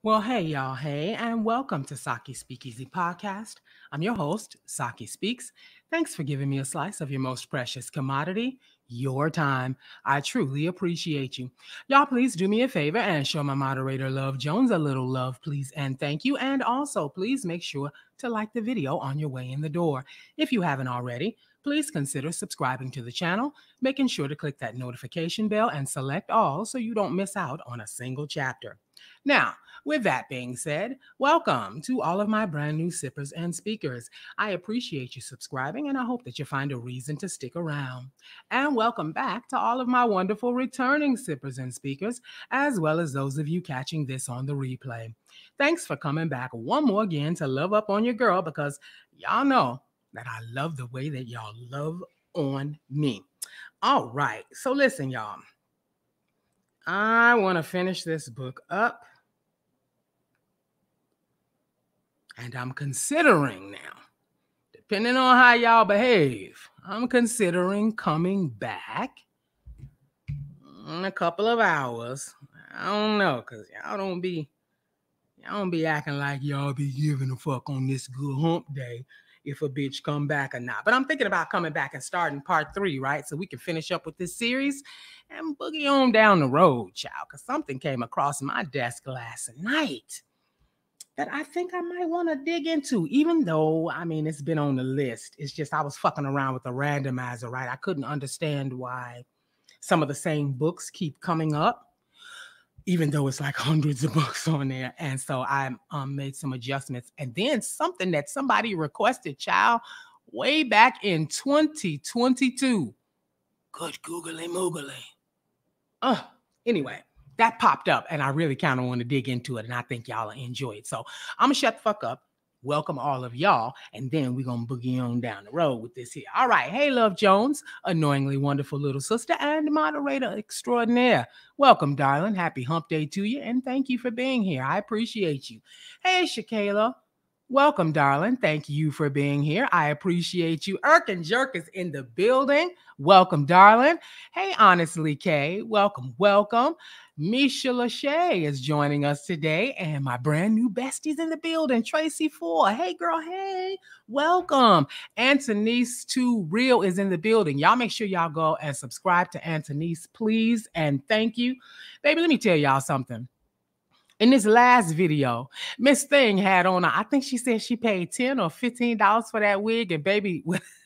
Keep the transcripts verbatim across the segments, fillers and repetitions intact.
Well, hey, y'all. Hey, and welcome to Saki Speakeasy Podcast. I'm your host, Saki Speaks. Thanks for giving me a slice of your most precious commodity, your time. I truly appreciate you. Y'all, please do me a favor and show my moderator, Love Jones, a little love, please, and thank you. And also, please make sure to like the video on your way in the door. If you haven't already, please consider subscribing to the channel, making sure to click that notification bell and select all so you don't miss out on a single chapter. Now, with that being said, welcome to all of my brand new sippers and speakers. I appreciate you subscribing and I hope that you find a reason to stick around. And welcome back to all of my wonderful returning sippers and speakers, as well as those of you catching this on the replay. Thanks for coming back one more again to love up on your girl because y'all know that I love the way that y'all love on me. All right, so listen, y'all. I want to finish this book up. And I'm considering now, depending on how y'all behave, I'm considering coming back in a couple of hours. I don't know, because y'all don't be, y'all don't be acting like y'all be giving a fuck on this good hump day if a bitch come back or not. But I'm thinking about coming back and starting part three, right? So we can finish up with this series and boogie on down the road, child, because something came across my desk last night that I think I might want to dig into, even though, I mean, it's been on the list. It's just I was fucking around with a randomizer, right? I couldn't understand why some of the same books keep coming up, even though it's like hundreds of books on there. And so I um, made some adjustments. And then something that somebody requested, child, way back in twenty twenty-two. Good googly moogly. Uh, anyway. That popped up and I really kind of want to dig into it and I think y'all will enjoy it. So I'm gonna shut the fuck up, welcome all of y'all, and then we're gonna boogie on down the road with this here. All right, hey Love Jones, annoyingly wonderful little sister and moderator extraordinaire. Welcome, darling. Happy hump day to you and thank you for being here. I appreciate you. Hey Shakayla. Welcome, darling. Thank you for being here. I appreciate you. Irk and Jerk is in the building. Welcome, darling. Hey, Honestly Kay. Welcome, welcome. Misha Lachey is joining us today, and my brand new bestie's in the building, Tracy Four. Hey, girl, hey, welcome. Antonice Too Real is in the building. Y'all make sure y'all go and subscribe to Antonice, please, and thank you. Baby, let me tell y'all something. In this last video, Miss Thing had on, I think she said she paid ten or fifteen dollars for that wig, and baby,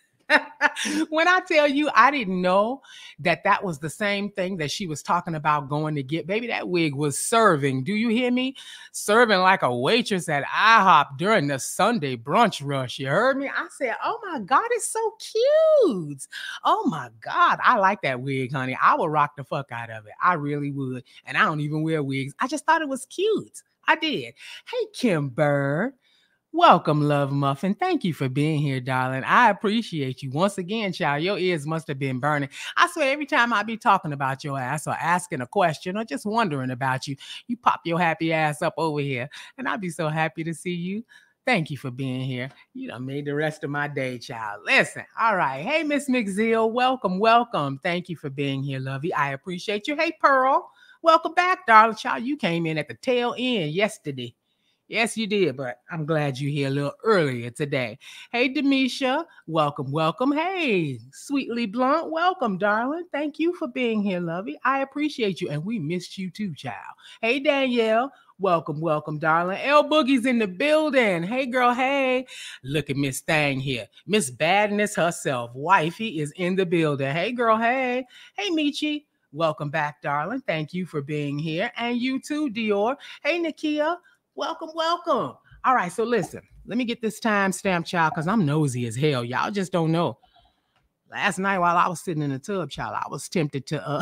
when I tell you I didn't know that that was the same thing that she was talking about going to get, baby, that wig was serving. Do you hear me? Serving like a waitress at IHOP during the Sunday brunch rush. You heard me? I said, oh my God, it's so cute. Oh my God, I like that wig, honey. I would rock the fuck out of it. I really would. And I don't even wear wigs. I just thought it was cute. I did. Hey, Kim Bird. Welcome, Love Muffin. Thank you for being here, darling. I appreciate you. Once again, child, your ears must have been burning. I swear every time I be talking about your ass or asking a question or just wondering about you, you pop your happy ass up over here. And I'd be so happy to see you. Thank you for being here. You done made the rest of my day, child. Listen, all right. Hey, Miss McZeal, welcome, welcome. Thank you for being here, lovey. I appreciate you. Hey, Pearl, welcome back, darling. Child, you came in at the tail end yesterday. Yes, you did, but I'm glad you're here a little earlier today. Hey, Demisha, welcome, welcome. Hey, Sweetly Blunt, welcome, darling. Thank you for being here, lovey. I appreciate you, and we missed you too, child. Hey, Danielle, welcome, welcome, darling. L Boogie's in the building. Hey, girl, hey. Look at Miss Thang here. Miss Badness herself, wifey, is in the building. Hey, girl, hey. Hey, Michi. Welcome back, darling. Thank you for being here. And you too, Dior. Hey, Nakia. Welcome, welcome. All right, so listen, let me get this timestamp, child, because I'm nosy as hell. Y'all just don't know. Last night while I was sitting in the tub, child, I was tempted to, uh,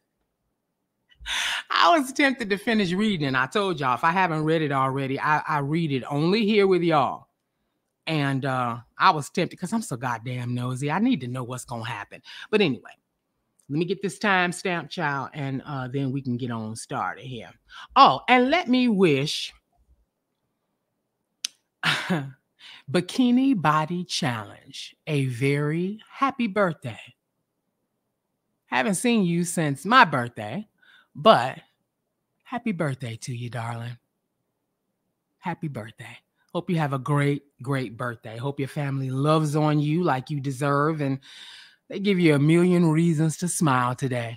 I was tempted to finish reading. And I told y'all, if I haven't read it already, I, I read it only here with y'all. And uh, I was tempted because I'm so goddamn nosy. I need to know what's going to happen. But anyway, let me get this timestamp, child, and uh, then we can get on started here. Oh, and let me wish Bikini Body Challenge a very happy birthday. Haven't seen you since my birthday, but happy birthday to you, darling. Happy birthday. Hope you have a great, great birthday. Hope your family loves on you like you deserve, and they give you a million reasons to smile today.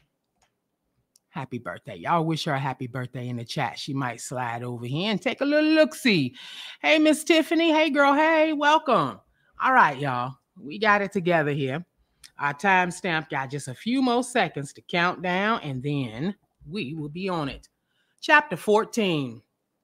Happy birthday. Y'all wish her a happy birthday in the chat. She might slide over here and take a little look-see. Hey, Miss Tiffany. Hey, girl. Hey, welcome. All right, y'all. We got it together here. Our timestamp got just a few more seconds to count down, and then we will be on it. Chapter fourteen.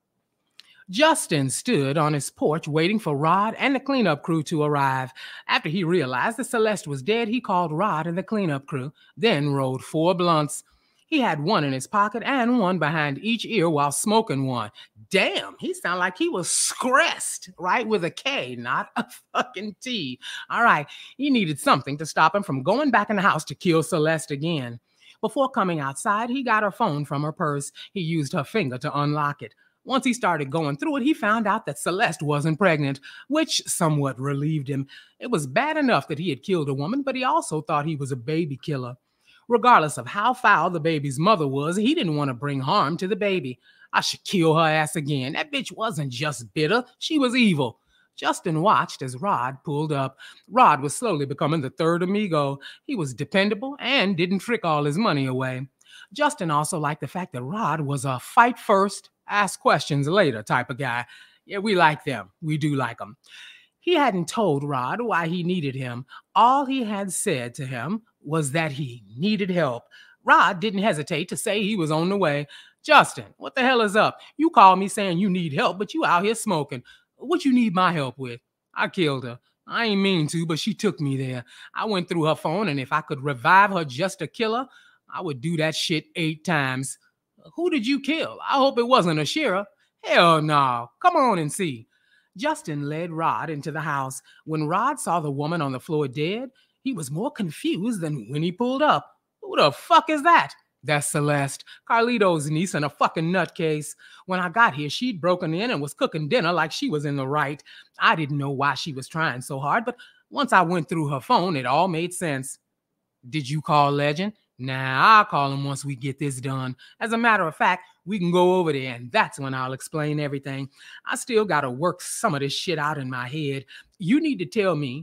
Justin stood on his porch waiting for Rod and the cleanup crew to arrive. After he realized that Celeste was dead, he called Rod and the cleanup crew, then rolled four blunts. He had one in his pocket and one behind each ear while smoking one. Damn, he sounded like he was stressed, right? With a K, not a fucking T. All right, he needed something to stop him from going back in the house to kill Celeste again. Before coming outside, he got her phone from her purse. He used her finger to unlock it. Once he started going through it, he found out that Celeste wasn't pregnant, which somewhat relieved him. It was bad enough that he had killed a woman, but he also thought he was a baby killer. Regardless of how foul the baby's mother was, he didn't want to bring harm to the baby. I should kill her ass again. That bitch wasn't just bitter, she was evil. Justin watched as Rod pulled up. Rod was slowly becoming the third amigo. He was dependable and didn't frick all his money away. Justin also liked the fact that Rod was a fight first, ask questions later type of guy. Yeah, we like them. We do like them. He hadn't told Rod why he needed him. All he had said to him was that he needed help. Rod didn't hesitate to say he was on the way. Justin, what the hell is up? You called me saying you need help, but you out here smoking. What you need my help with? I killed her. I ain't mean to, but she took me there. I went through her phone, and if I could revive her just to kill her, I would do that shit eight times. Who did you kill? I hope it wasn't a sheriff. Hell no. Come on and see. Justin led Rod into the house. When Rod saw the woman on the floor dead, he was more confused than when he pulled up. Who the fuck is that? That's Celeste, Carlito's niece and a fucking nutcase. When I got here, she'd broken in and was cooking dinner like she was in the right. I didn't know why she was trying so hard, but once I went through her phone, it all made sense. Did you call Legend? Nah, I'll call him once we get this done. As a matter of fact, we can go over there, and that's when I'll explain everything. I still gotta work some of this shit out in my head. You need to tell me.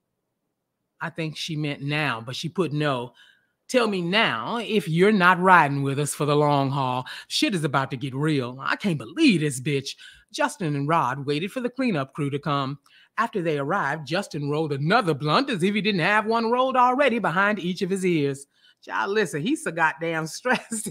I think she meant now, but she put no. Tell me now if you're not riding with us for the long haul. Shit is about to get real. I can't believe this bitch. Justin and Rod waited for the cleanup crew to come. After they arrived, Justin rolled another blunt as if he didn't have one rolled already behind each of his ears. Y'all listen, he's so goddamn stressed.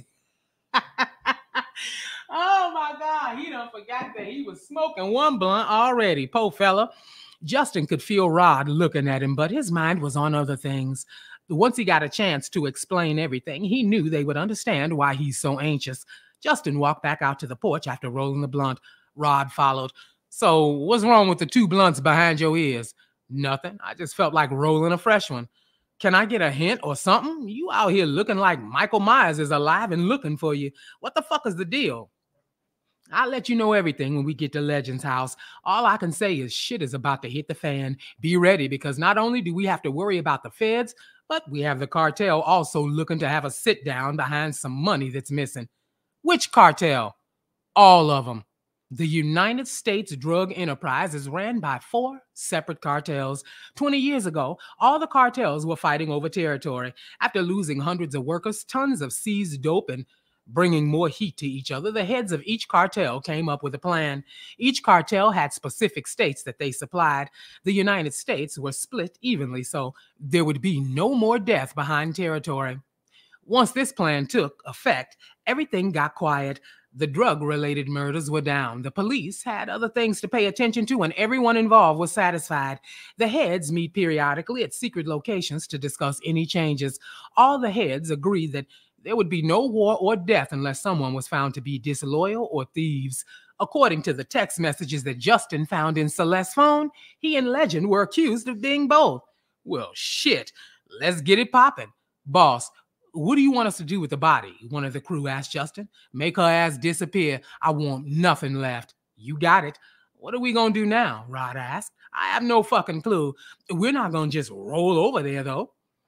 Oh my God, he done forgot that he was smoking one blunt already. Po fella. Justin could feel Rod looking at him, but his mind was on other things. Once he got a chance to explain everything, he knew they would understand why he's so anxious. Justin walked back out to the porch after rolling the blunt. Rod followed. So what's wrong with the two blunts behind your ears? Nothing. I just felt like rolling a fresh one. Can I get a hint or something? You out here looking like Michael Myers is alive and looking for you. What the fuck is the deal? I'll let you know everything when we get to Legend's house. All I can say is shit is about to hit the fan. Be ready, because not only do we have to worry about the feds, but we have the cartel also looking to have a sit down behind some money that's missing. Which cartel? All of them. The United States drug enterprise is ran by four separate cartels. twenty years ago, all the cartels were fighting over territory. After losing hundreds of workers, tons of seized dope, and bringing more heat to each other, the heads of each cartel came up with a plan. Each cartel had specific states that they supplied. The United States were split evenly, so there would be no more death behind territory. Once this plan took effect, everything got quiet. The drug-related murders were down. The police had other things to pay attention to, and everyone involved was satisfied. The heads meet periodically at secret locations to discuss any changes. All the heads agreed that there would be no war or death unless someone was found to be disloyal or thieves. According to the text messages that Justin found in Celeste's phone, he and Legend were accused of being both. Well, shit. Let's get it popping. Boss, what do you want us to do with the body? One of the crew asked Justin. Make her ass disappear. I want nothing left. You got it. What are we going to do now? Rod asked. I have no fucking clue. We're not going to just roll over there, though.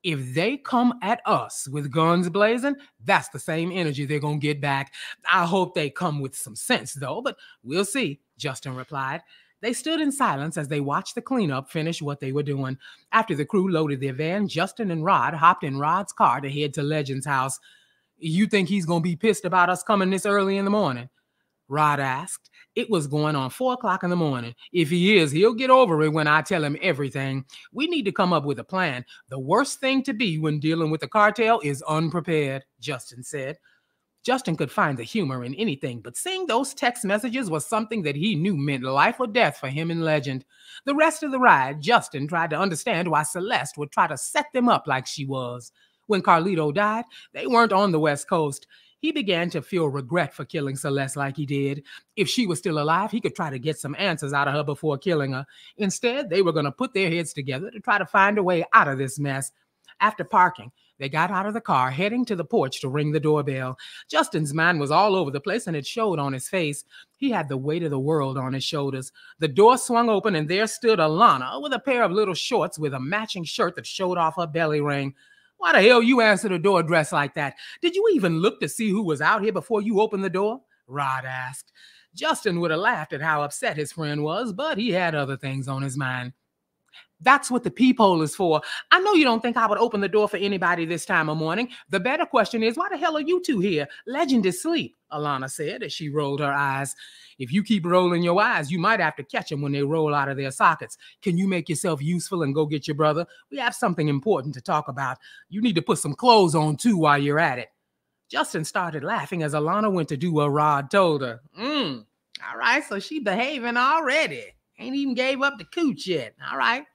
If they come at us with guns blazing, that's the same energy they're going to get back. I hope they come with some sense, though, but we'll see, Justin replied. They stood in silence as they watched the cleanup finish what they were doing. After the crew loaded their van, Justin and Rod hopped in Rod's car to head to Legend's house. You think he's going to be pissed about us coming this early in the morning? Rod asked. It was going on four o'clock in the morning. If he is, he'll get over it when I tell him everything. We need to come up with a plan. The worst thing to be when dealing with the cartel is unprepared, Justin said. Justin could find the humor in anything, but seeing those text messages was something that he knew meant life or death for him and Legend. The rest of the ride, Justin tried to understand why Celeste would try to set them up like she was. When Carlito died, they weren't on the West Coast. He began to feel regret for killing Celeste like he did. If she was still alive, he could try to get some answers out of her before killing her. Instead, they were going to put their heads together to try to find a way out of this mess. After parking, they got out of the car, heading to the porch to ring the doorbell. Justin's mind was all over the place, and it showed on his face. He had the weight of the world on his shoulders. The door swung open, and there stood Alana with a pair of little shorts with a matching shirt that showed off her belly ring. Why the hell you answered the door dressed like that? Did you even look to see who was out here before you opened the door? Rod asked. Justin would have laughed at how upset his friend was, but he had other things on his mind. That's what the peephole is for. I know you don't think I would open the door for anybody this time of morning. The better question is, why the hell are you two here? Legend is asleep, Alana said as she rolled her eyes. If you keep rolling your eyes, you might have to catch them when they roll out of their sockets. Can you make yourself useful and go get your brother? We have something important to talk about. You need to put some clothes on, too, while you're at it. Justin started laughing as Alana went to do what Rod told her. Mm, all right, so she behaving already. Ain't even gave up the cooch yet. All right.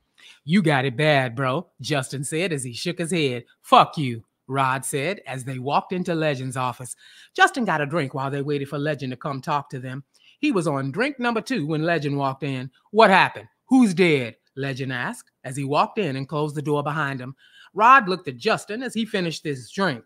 You got it bad, bro, Justin said as he shook his head. Fuck you, Rod said as they walked into Legend's office. Justin got a drink while they waited for Legend to come talk to them. He was on drink number two when Legend walked in. What happened? Who's dead? Legend asked as he walked in and closed the door behind him. Rod looked at Justin as he finished his drink.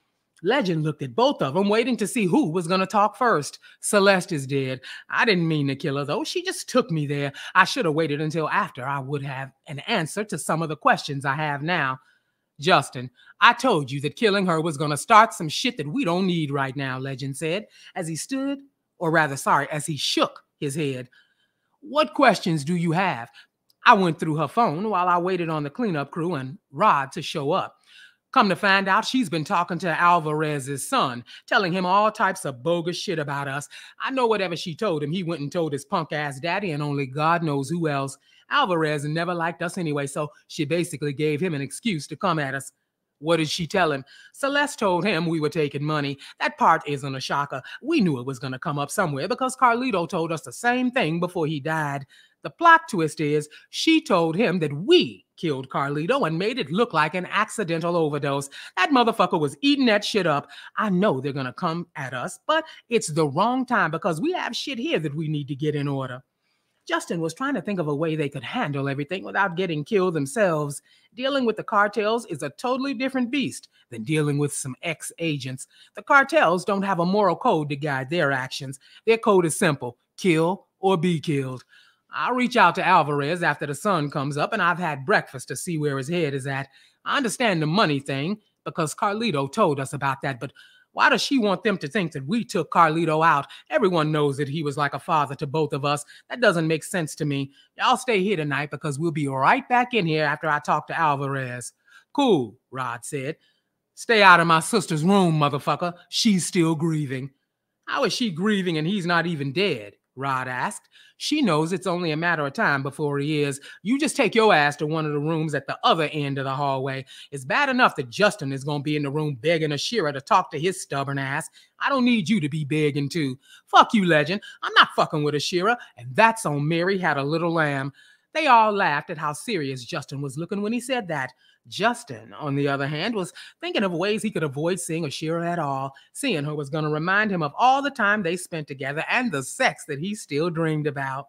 Legend looked at both of them, waiting to see who was going to talk first. Celeste is dead. I didn't mean to kill her, though. She just took me there. I should have waited until after I would have an answer to some of the questions I have now. Justin, I told you that killing her was going to start some shit that we don't need right now, Legend said, as he stood, or rather, sorry, as he shook his head. What questions do you have? I went through her phone while I waited on the cleanup crew and Rod to show up. Come to find out, she's been talking to Alvarez's son, telling him all types of bogus shit about us. I know whatever she told him, he went and told his punk-ass daddy, and only God knows who else. Alvarez never liked us anyway, so she basically gave him an excuse to come at us. What did she tell him? Celeste told him we were taking money. That part isn't a shocker. We knew it was going to come up somewhere because Carlito told us the same thing before he died. The plot twist is she told him that we killed Carlito and made it look like an accidental overdose. That motherfucker was eating that shit up. I know they're going to come at us, but it's the wrong time because we have shit here that we need to get in order. Justin was trying to think of a way they could handle everything without getting killed themselves. Dealing with the cartels is a totally different beast than dealing with some ex-agents. The cartels don't have a moral code to guide their actions. Their code is simple: kill or be killed. I'll reach out to Alvarez after the sun comes up and I've had breakfast to see where his head is at. I understand the money thing because Carlito told us about that, but why does she want them to think that we took Carlito out? Everyone knows that he was like a father to both of us. That doesn't make sense to me. Y'all stay here tonight because we'll be right back in here after I talk to Alvarez. Cool, Rod said. Stay out of my sister's room, motherfucker. She's still grieving. How is she grieving and he's not even dead? Rod asked. She knows it's only a matter of time before he is. You just take your ass to one of the rooms at the other end of the hallway. It's bad enough that Justin is going to be in the room begging Ashira to talk to his stubborn ass. I don't need you to be begging too. Fuck you, Legend. I'm not fucking with Ashira. And that's on Mary Had a Little Lamb. They all laughed at how serious Justin was looking when he said that. Justin, on the other hand, was thinking of ways he could avoid seeing Ashira at all. Seeing her was going to remind him of all the time they spent together and the sex that he still dreamed about.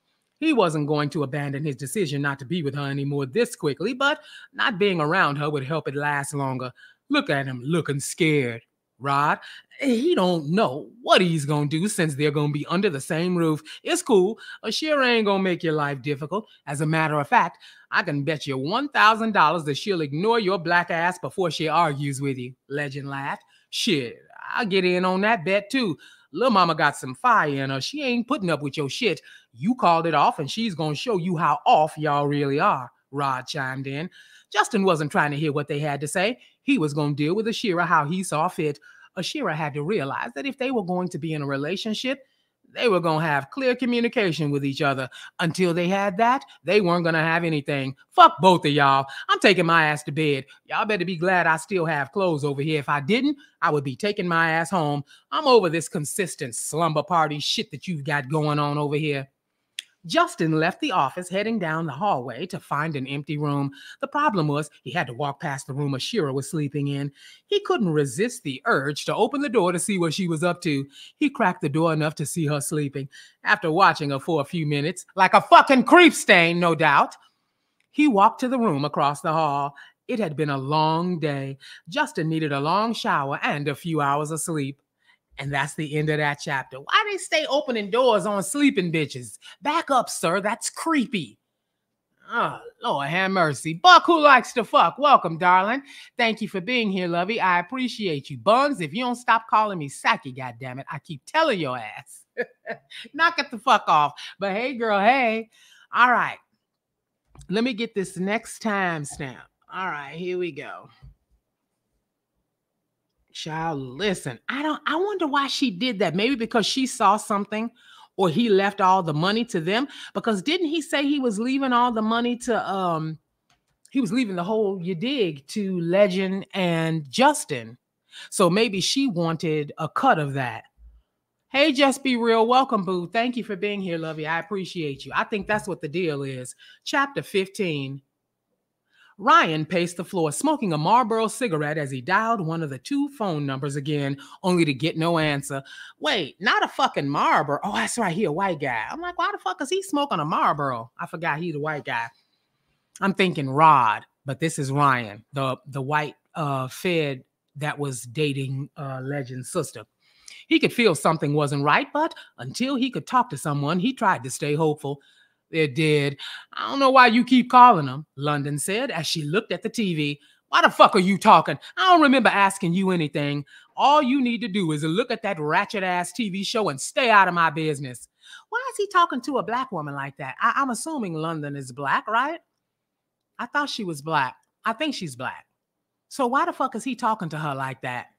He wasn't going to abandon his decision not to be with her anymore this quickly, but not being around her would help it last longer. Look at him looking scared. Rod, he don't know what he's gonna do since they're gonna be under the same roof. It's cool. Ashira ain't gonna make your life difficult. As a matter of fact, I can bet you one thousand dollars that she'll ignore your black ass before she argues with you. Legend laughed. Shit, I'll get in on that bet too. Lil' mama got some fire in her. She ain't putting up with your shit. You called it off, and she's gonna show you how off y'all really are. Rod chimed in. Justin wasn't trying to hear what they had to say. He was going to deal with Ashira how he saw fit. Ashira had to realize that if they were going to be in a relationship, they were going to have clear communication with each other. Until they had that, they weren't going to have anything. Fuck both of y'all. I'm taking my ass to bed. Y'all better be glad I still have clothes over here. If I didn't, I would be taking my ass home. I'm over this consistent slumber party shit that you've got going on over here. Justin left the office, heading down the hallway to find an empty room. The problem was he had to walk past the room Ashira was sleeping in. He couldn't resist the urge to open the door to see what she was up to. He cracked the door enough to see her sleeping. After watching her for a few minutes, like a fucking creep stain, no doubt, he walked to the room across the hall. It had been a long day. Justin needed a long shower and a few hours of sleep. And that's the end of that chapter. Why they stay opening doors on sleeping bitches? Back up, sir. That's creepy. Oh, Lord have mercy. Buck who likes to fuck. Welcome, darling. Thank you for being here, lovey. I appreciate you. Buns, if you don't stop calling me Saki, goddammit, I keep telling your ass. Knock it the fuck off. But hey, girl, hey. All right. Let me get this next timestamp. All right, here we go. Child, listen, I don't, I wonder why she did that. Maybe because she saw something or he left all the money to them. Because didn't he say he was leaving all the money to, um, he was leaving the whole, you dig, to Legend and Justin. So maybe she wanted a cut of that. Hey, Just Be Real. Welcome, boo. Thank you for being here, lovey. I appreciate you. I think that's what the deal is. Chapter fifteen. Ryan paced the floor, smoking a Marlboro cigarette as he dialed one of the two phone numbers again, only to get no answer. Wait, not a fucking Marlboro. Oh, that's right, he a white guy. I'm like, why the fuck is he smoking a Marlboro? I forgot he's a white guy. I'm thinking Rod, but this is Ryan, the, the white uh, Fed that was dating uh, Legend's sister. He could feel something wasn't right, but until he could talk to someone, he tried to stay hopeful. It did. I don't know why you keep calling him, London said as she looked at the T V. Why the fuck are you talking? I don't remember asking you anything. All you need to do is look at that ratchet-ass T V show and stay out of my business. Why is he talking to a black woman like that? I I'm assuming London is black, right? I thought she was black. I think she's black. So why the fuck is he talking to her like that?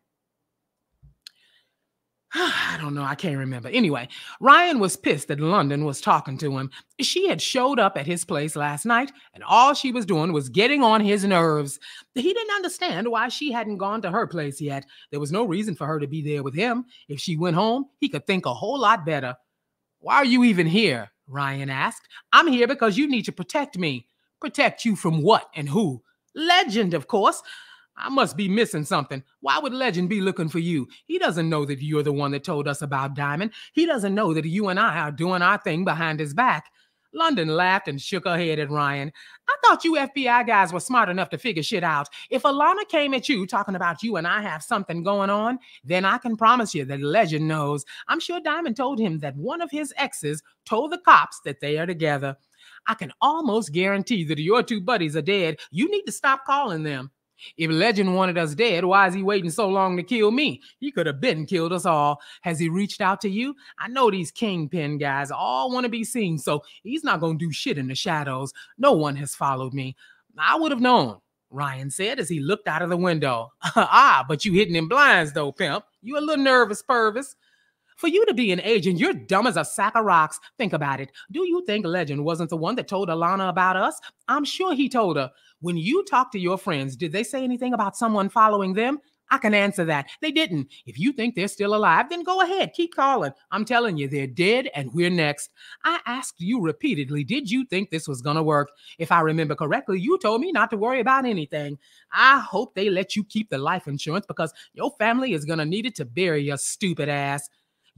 I don't know. I can't remember. Anyway, Ryan was pissed that London was talking to him. She had showed up at his place last night, and all she was doing was getting on his nerves. He didn't understand why she hadn't gone to her place yet. There was no reason for her to be there with him. If she went home, he could think a whole lot better. Why are you even here? Ryan asked. I'm here because you need to protect me. Protect you from what and who? Legend, of course. I must be missing something. Why would Legend be looking for you? He doesn't know that you're the one that told us about Diamond. He doesn't know that you and I are doing our thing behind his back. London laughed and shook her head at Ryan. I thought you F B I guys were smart enough to figure shit out. If Alana came at you talking about you and I have something going on, then I can promise you that Legend knows. I'm sure Diamond told him that one of his exes told the cops that they are together. I can almost guarantee that your two buddies are dead. You need to stop calling them. If Legend wanted us dead, why is he waiting so long to kill me? He could have been killed us all. Has he reached out to you? I know these kingpin guys all want to be seen, so he's not going to do shit in the shadows. No one has followed me. I would have known, Ryan said as he looked out of the window. Ah, but you hitting in blinds though, pimp. You a little nervous, Purvis. For you to be an agent, you're dumb as a sack of rocks. Think about it. Do you think Legend wasn't the one that told Alana about us? I'm sure he told her. When you talked to your friends, did they say anything about someone following them? I can answer that. They didn't. If you think they're still alive, then go ahead. Keep calling. I'm telling you, they're dead and we're next. I asked you repeatedly, did you think this was going to work? If I remember correctly, you told me not to worry about anything. I hope they let you keep the life insurance because your family is going to need it to bury your stupid ass.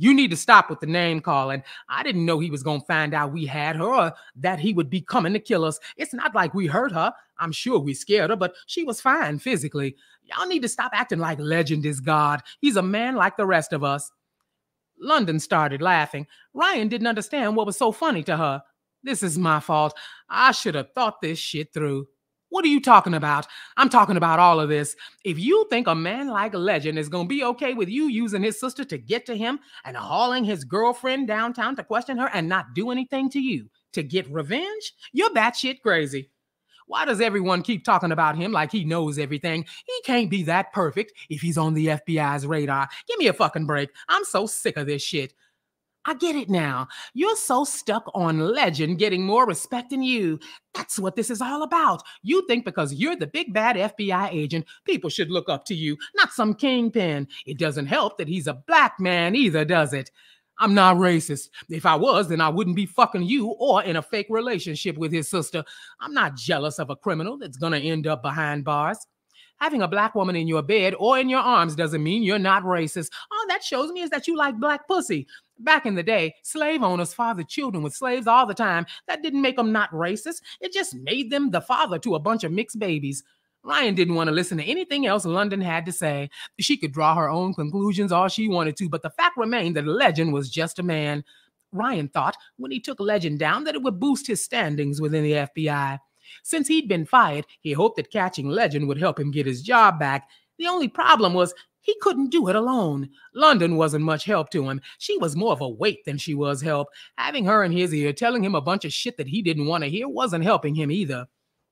You need to stop with the name calling. I didn't know he was going to find out we had her or that he would be coming to kill us. It's not like we hurt her. I'm sure we scared her, but she was fine physically. Y'all need to stop acting like Legend is God. He's a man like the rest of us. London started laughing. Ryan didn't understand what was so funny to her. This is my fault. I should have thought this shit through. What are you talking about? I'm talking about all of this. If you think a man like Legend is going to be okay with you using his sister to get to him and hauling his girlfriend downtown to question her and not do anything to you to get revenge, you're batshit crazy. Why does everyone keep talking about him like he knows everything? He can't be that perfect if he's on the F B I's radar. Give me a fucking break. I'm so sick of this shit. I get it now. You're so stuck on Legend getting more respect than you. That's what this is all about. You think because you're the big bad F B I agent, people should look up to you, not some kingpin. It doesn't help that he's a black man either, does it? I'm not racist. If I was, then I wouldn't be fucking you or in a fake relationship with his sister. I'm not jealous of a criminal that's gonna end up behind bars. Having a black woman in your bed or in your arms doesn't mean you're not racist. All that shows me is that you like black pussy. Back in the day, slave owners fathered children with slaves all the time. That didn't make them not racist. It just made them the father to a bunch of mixed babies. Ryan didn't want to listen to anything else London had to say. She could draw her own conclusions all she wanted to, but the fact remained that Legend was just a man. Ryan thought when he took Legend down that it would boost his standings within the F B I. Since he'd been fired, he hoped that catching Legend would help him get his job back. The only problem was he couldn't do it alone. London wasn't much help to him. She was more of a weight than she was help. Having her in his ear telling him a bunch of shit that he didn't want to hear wasn't helping him either.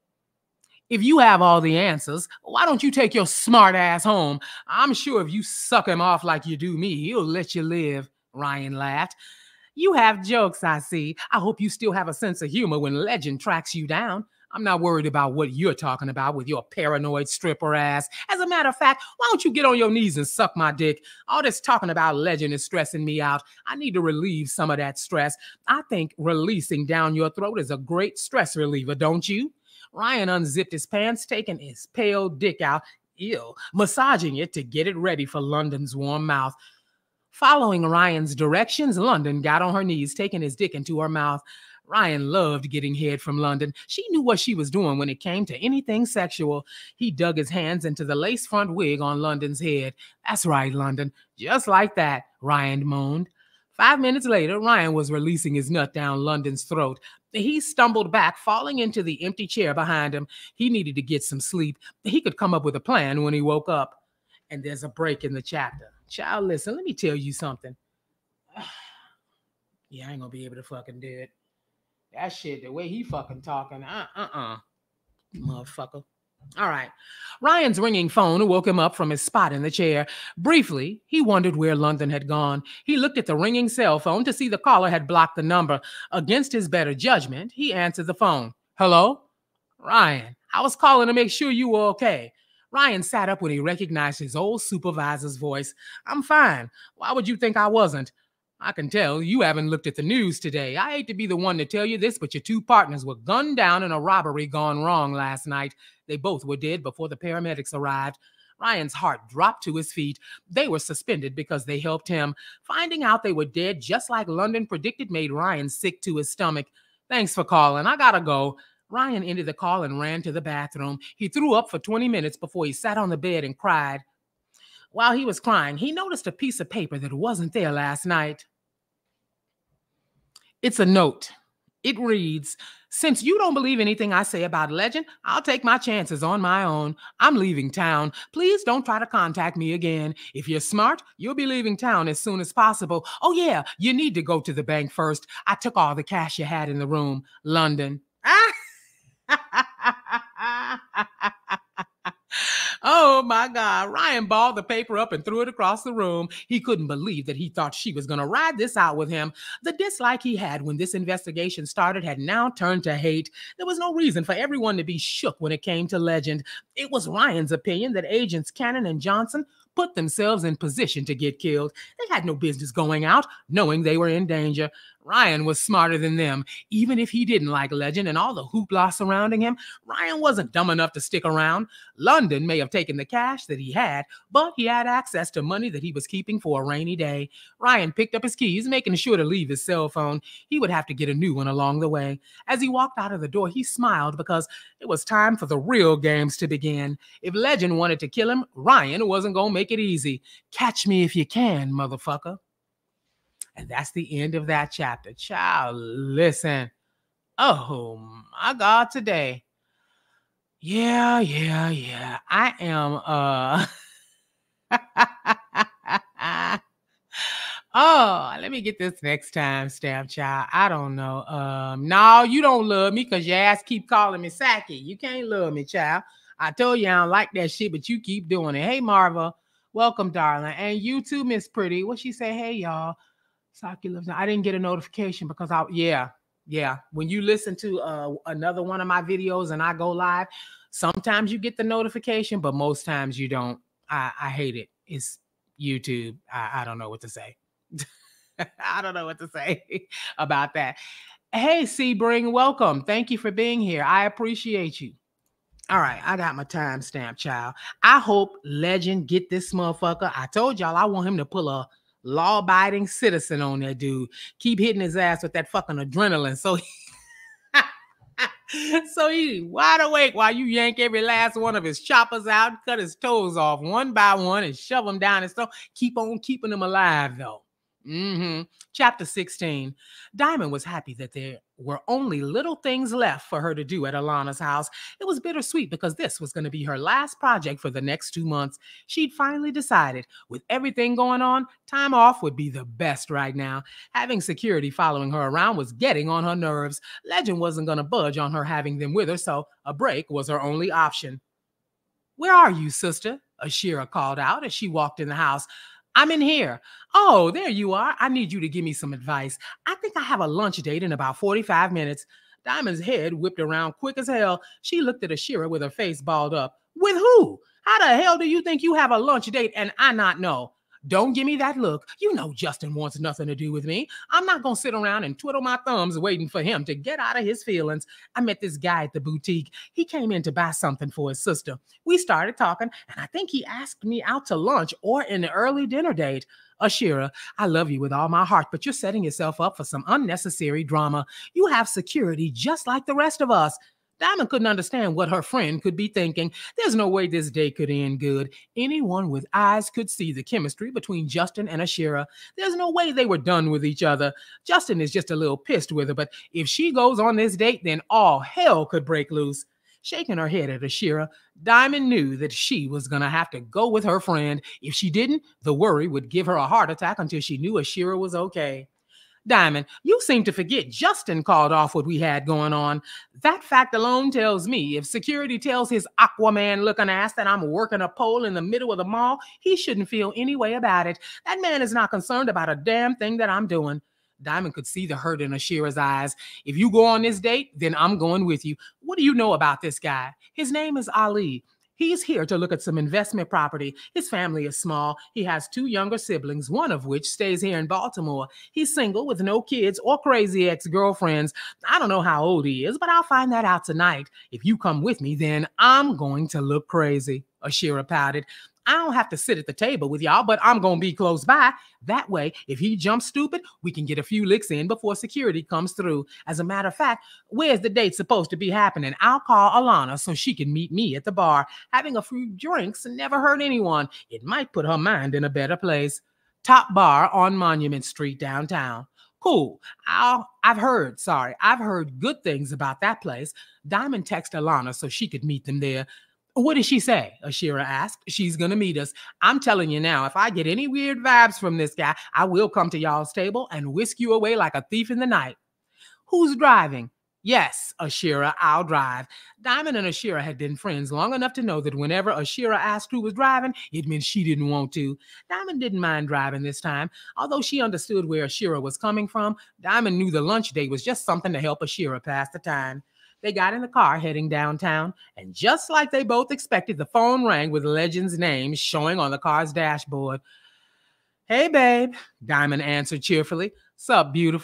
If you have all the answers, why don't you take your smart ass home? I'm sure if you suck him off like you do me, he'll let you live, Ryan laughed. You have jokes, I see. I hope you still have a sense of humor when Legend tracks you down. I'm not worried about what you're talking about with your paranoid stripper ass. As a matter of fact, why don't you get on your knees and suck my dick? All this talking about Legend is stressing me out. I need to relieve some of that stress. I think releasing down your throat is a great stress reliever, don't you? Ryan unzipped his pants, taking his pale dick out, ew, massaging it to get it ready for London's warm mouth. Following Ryan's directions, London got on her knees, taking his dick into her mouth. Ryan loved getting head from London. She knew what she was doing when it came to anything sexual. He dug his hands into the lace front wig on London's head. That's right, London. Just like that, Ryan moaned. Five minutes later, Ryan was releasing his nut down London's throat. He stumbled back, falling into the empty chair behind him. He needed to get some sleep. He could come up with a plan when he woke up. And there's a break in the chapter. Child, listen, let me tell you something. Yeah, I ain't gonna be able to fucking do it. That shit, the way he fucking talking, uh-uh-uh, motherfucker. All right. Ryan's ringing phone woke him up from his spot in the chair. Briefly, he wondered where London had gone. He looked at the ringing cell phone to see the caller had blocked the number. Against his better judgment, he answered the phone. Hello? Ryan, I was calling to make sure you were okay. Ryan sat up when he recognized his old supervisor's voice. I'm fine. Why would you think I wasn't? I can tell you haven't looked at the news today. I hate to be the one to tell you this, but your two partners were gunned down in a robbery gone wrong last night. They both were dead before the paramedics arrived. Ryan's heart dropped to his feet. They were suspended because they helped him. Finding out they were dead, just like London predicted, made Ryan sick to his stomach. Thanks for calling. I gotta go. Ryan ended the call and ran to the bathroom. He threw up for twenty minutes before he sat on the bed and cried. While he was crying, he noticed a piece of paper that wasn't there last night. It's a note. It reads, since you don't believe anything I say about Legend, I'll take my chances on my own. I'm leaving town. Please don't try to contact me again. If you're smart, you'll be leaving town as soon as possible. Oh yeah, you need to go to the bank first. I took all the cash you had in the room. London. Oh my God. Ryan balled the paper up and threw it across the room. He couldn't believe that he thought she was going to ride this out with him. The dislike he had when this investigation started had now turned to hate. There was no reason for everyone to be shook when it came to Legend. It was Ryan's opinion that agents Cannon and Johnson put themselves in position to get killed. They had no business going out, knowing they were in danger. Ryan was smarter than them, even if he didn't like Legend and all the hoopla surrounding him. Ryan wasn't dumb enough to stick around. London may have taken the cash that he had, but he had access to money that he was keeping for a rainy day. Ryan picked up his keys, making sure to leave his cell phone. He would have to get a new one along the way. As he walked out of the door, he smiled because it was time for the real games to begin. If Legend wanted to kill him, Ryan wasn't going to make it easy. Catch me if you can, motherfucker. And that's the end of that chapter. Child, listen. Oh, my God, today. Yeah, yeah, yeah. I am, uh... oh, let me get this next time, stamp, child. I don't know. Um, no, you don't love me because your ass keep calling me Saki. You can't love me, child. I told you I don't like that shit, but you keep doing it. Hey, Marva. Welcome, darling. And you too, Miss Pretty. What she say? Hey, y'all. Saki lives now. I didn't get a notification because I, yeah, yeah. When you listen to uh, another one of my videos and I go live, sometimes you get the notification, but most times you don't. I, I hate it. It's YouTube. I, I don't know what to say. I don't know what to say about that. Hey, Sebring, welcome. Thank you for being here. I appreciate you. All right, I got my timestamp, child. I hope Legend get this motherfucker. I told y'all I want him to pull a law-abiding citizen on that dude. Keep hitting his ass with that fucking adrenaline. So he, so he wide awake while you yank every last one of his choppers out, cut his toes off one by one, and shove them down his throat. Keep on keeping him alive, though. Mm-hmm. Chapter sixteen. Diamond was happy that there were only little things left for her to do at Alana's house. It was bittersweet because this was going to be her last project for the next two months. She'd finally decided, with everything going on, time off would be the best right now. Having security following her around was getting on her nerves. Legend wasn't going to budge on her having them with her, so a break was her only option. "Where are you, sister?" Ashira called out as she walked in the house. "I'm in here." "Oh, there you are. I need you to give me some advice. I think I have a lunch date in about forty-five minutes. Diamond's head whipped around quick as hell. She looked at Ashira with her face balled up. "With who? How the hell do you think you have a lunch date and I not know?" "Don't give me that look. You know Justin wants nothing to do with me. I'm not going to sit around and twiddle my thumbs waiting for him to get out of his feelings. I met this guy at the boutique. He came in to buy something for his sister. We started talking, and I think he asked me out to lunch or an early dinner date." "Ashira, I love you with all my heart, but you're setting yourself up for some unnecessary drama. You have security just like the rest of us." Diamond couldn't understand what her friend could be thinking. There's no way this day could end good. Anyone with eyes could see the chemistry between Justin and Ashira. There's no way they were done with each other. Justin is just a little pissed with her, but if she goes on this date, then all hell could break loose. Shaking her head at Ashira, Diamond knew that she was going to have to go with her friend. If she didn't, the worry would give her a heart attack until she knew Ashira was okay. "Diamond, you seem to forget Justin called off what we had going on. That fact alone tells me if security tells his Aquaman-looking ass that I'm working a pole in the middle of the mall, he shouldn't feel any way about it. That man is not concerned about a damn thing that I'm doing." Diamond could see the hurt in Ashira's eyes. "If you go on this date, then I'm going with you. What do you know about this guy? His name is Ali. He's here to look at some investment property. His family is small. He has two younger siblings, one of which stays here in Baltimore. He's single with no kids or crazy ex-girlfriends. I don't know how old he is, but I'll find that out tonight. If you come with me, then I'm going to look crazy." Ashira pouted. "I don't have to sit at the table with y'all, but I'm going to be close by. That way, if he jumps stupid, we can get a few licks in before security comes through. As a matter of fact, where's the date supposed to be happening? I'll call Alana so she can meet me at the bar. Having a few drinks never hurt anyone. It might put her mind in a better place. Top Bar on Monument Street downtown." "Cool. I'll, I've heard, sorry, I've heard good things about that place." Diamond texted Alana so she could meet them there. "What did she say?" Ashira asked. "She's going to meet us. I'm telling you now, if I get any weird vibes from this guy, I will come to y'all's table and whisk you away like a thief in the night." "Who's driving?" "Yes, Ashira, I'll drive." Diamond and Ashira had been friends long enough to know that whenever Ashira asked who was driving, it meant she didn't want to. Diamond didn't mind driving this time. Although she understood where Ashira was coming from, Diamond knew the lunch date was just something to help Ashira pass the time. They got in the car heading downtown, and just like they both expected, the phone rang with Legend's name showing on the car's dashboard. "Hey, babe," Diamond answered cheerfully. "Sup, beautiful?"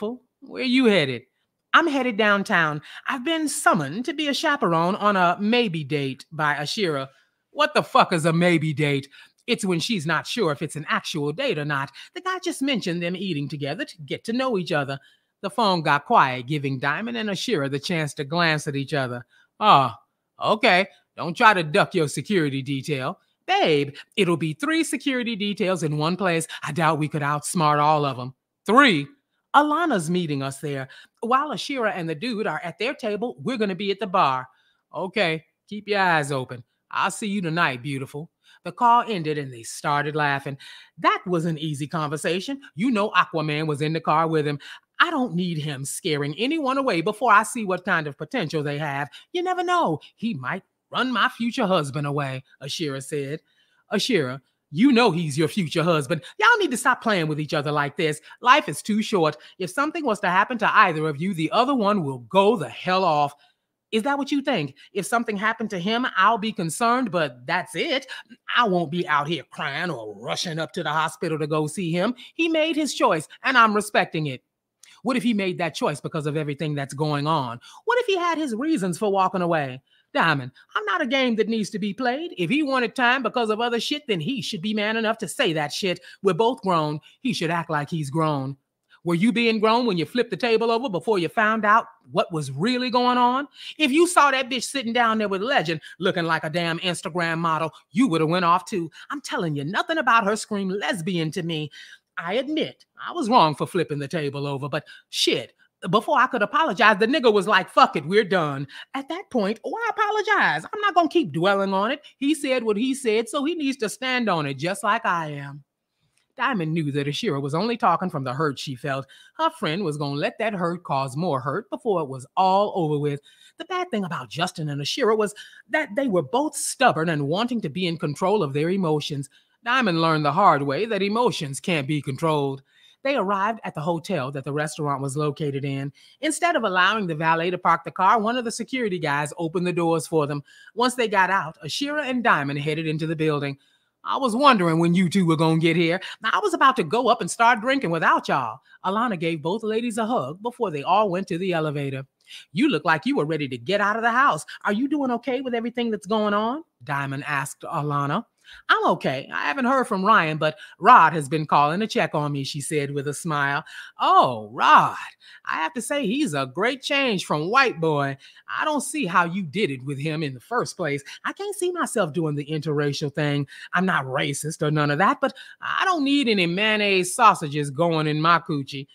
Where you headed? I'm headed downtown. I've been summoned to be a chaperone on a maybe date by Ashira. What the fuck is a maybe date? It's when she's not sure if it's an actual date or not. The guy just mentioned them eating together to get to know each other. The phone got quiet, giving Diamond and Ashira the chance to glance at each other. Oh, okay. Don't try to duck your security detail. Babe, it'll be three security details in one place. I doubt we could outsmart all of them. Three? Alana's meeting us there. While Ashira and the dude are at their table, we're going to be at the bar. Okay, keep your eyes open. I'll see you tonight, beautiful. The call ended and they started laughing. That was an easy conversation. You know Aquaman was in the car with him. I don't need him scaring anyone away before I see what kind of potential they have. You never know. He might run my future husband away, Ashira said. Ashira, you know he's your future husband. Y'all need to stop playing with each other like this. Life is too short. If something was to happen to either of you, the other one will go the hell off. Is that what you think? If something happened to him, I'll be concerned, but that's it. I won't be out here crying or rushing up to the hospital to go see him. He made his choice, and I'm respecting it. What if he made that choice because of everything that's going on? What if he had his reasons for walking away? Diamond, I'm not a game that needs to be played. If he wanted time because of other shit, then he should be man enough to say that shit. We're both grown. He should act like he's grown. Were you being grown when you flipped the table over before you found out what was really going on? If you saw that bitch sitting down there with Legend looking like a damn Instagram model, you would have went off too. I'm telling you, nothing about her screamed lesbian to me. I admit, I was wrong for flipping the table over, but shit, before I could apologize, the nigga was like, fuck it, we're done. At that point, why apologize? I'm not going to keep dwelling on it. He said what he said, so he needs to stand on it just like I am. Diamond knew that Ashira was only talking from the hurt she felt. Her friend was going to let that hurt cause more hurt before it was all over with. The bad thing about Justin and Ashira was that they were both stubborn and wanting to be in control of their emotions. Diamond learned the hard way that emotions can't be controlled. They arrived at the hotel that the restaurant was located in. Instead of allowing the valet to park the car, one of the security guys opened the doors for them. Once they got out, Ashira and Diamond headed into the building. I was wondering when you two were going to get here. Now, I was about to go up and start drinking without y'all. Alana gave both ladies a hug before they all went to the elevator. You look like you were ready to get out of the house. Are you doing okay with everything that's going on? Diamond asked Alana. I'm okay. I haven't heard from Ryan, but Rod has been calling to check on me, she said with a smile. Oh, Rod. I have to say he's a great change from white boy. I don't see how you did it with him in the first place. I can't see myself doing the interracial thing. I'm not racist or none of that, but I don't need any mayonnaise sausages going in my coochie.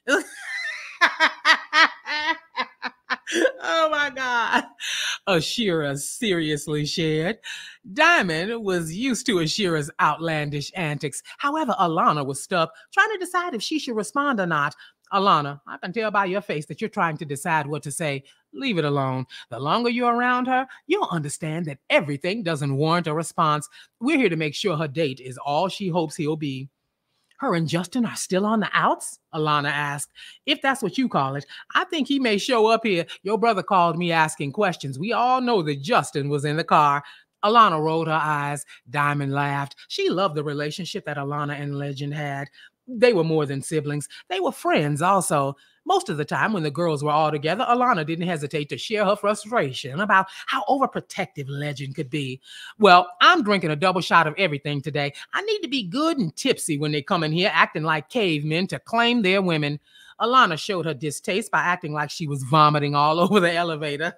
Oh my God. Ashira seriously shared. Diamond was used to Ashira's outlandish antics. However, Alana was stuck, trying to decide if she should respond or not. Alana, I can tell by your face that you're trying to decide what to say. Leave it alone. The longer you're around her, you'll understand that everything doesn't warrant a response. We're here to make sure her date is all she hopes he'll be. Her and Justin are still on the outs? Alana asked. If that's what you call it, I think he may show up here. Your brother called me asking questions. We all know that Justin was in the car. Alana rolled her eyes. Diamond laughed. She loved the relationship that Alana and Legend had. They were more than siblings. They were friends also. Most of the time when the girls were all together, Alana didn't hesitate to share her frustration about how overprotective Legend could be. Well, I'm drinking a double shot of everything today. I need to be good and tipsy when they come in here acting like cavemen to claim their women. Alana showed her distaste by acting like she was vomiting all over the elevator.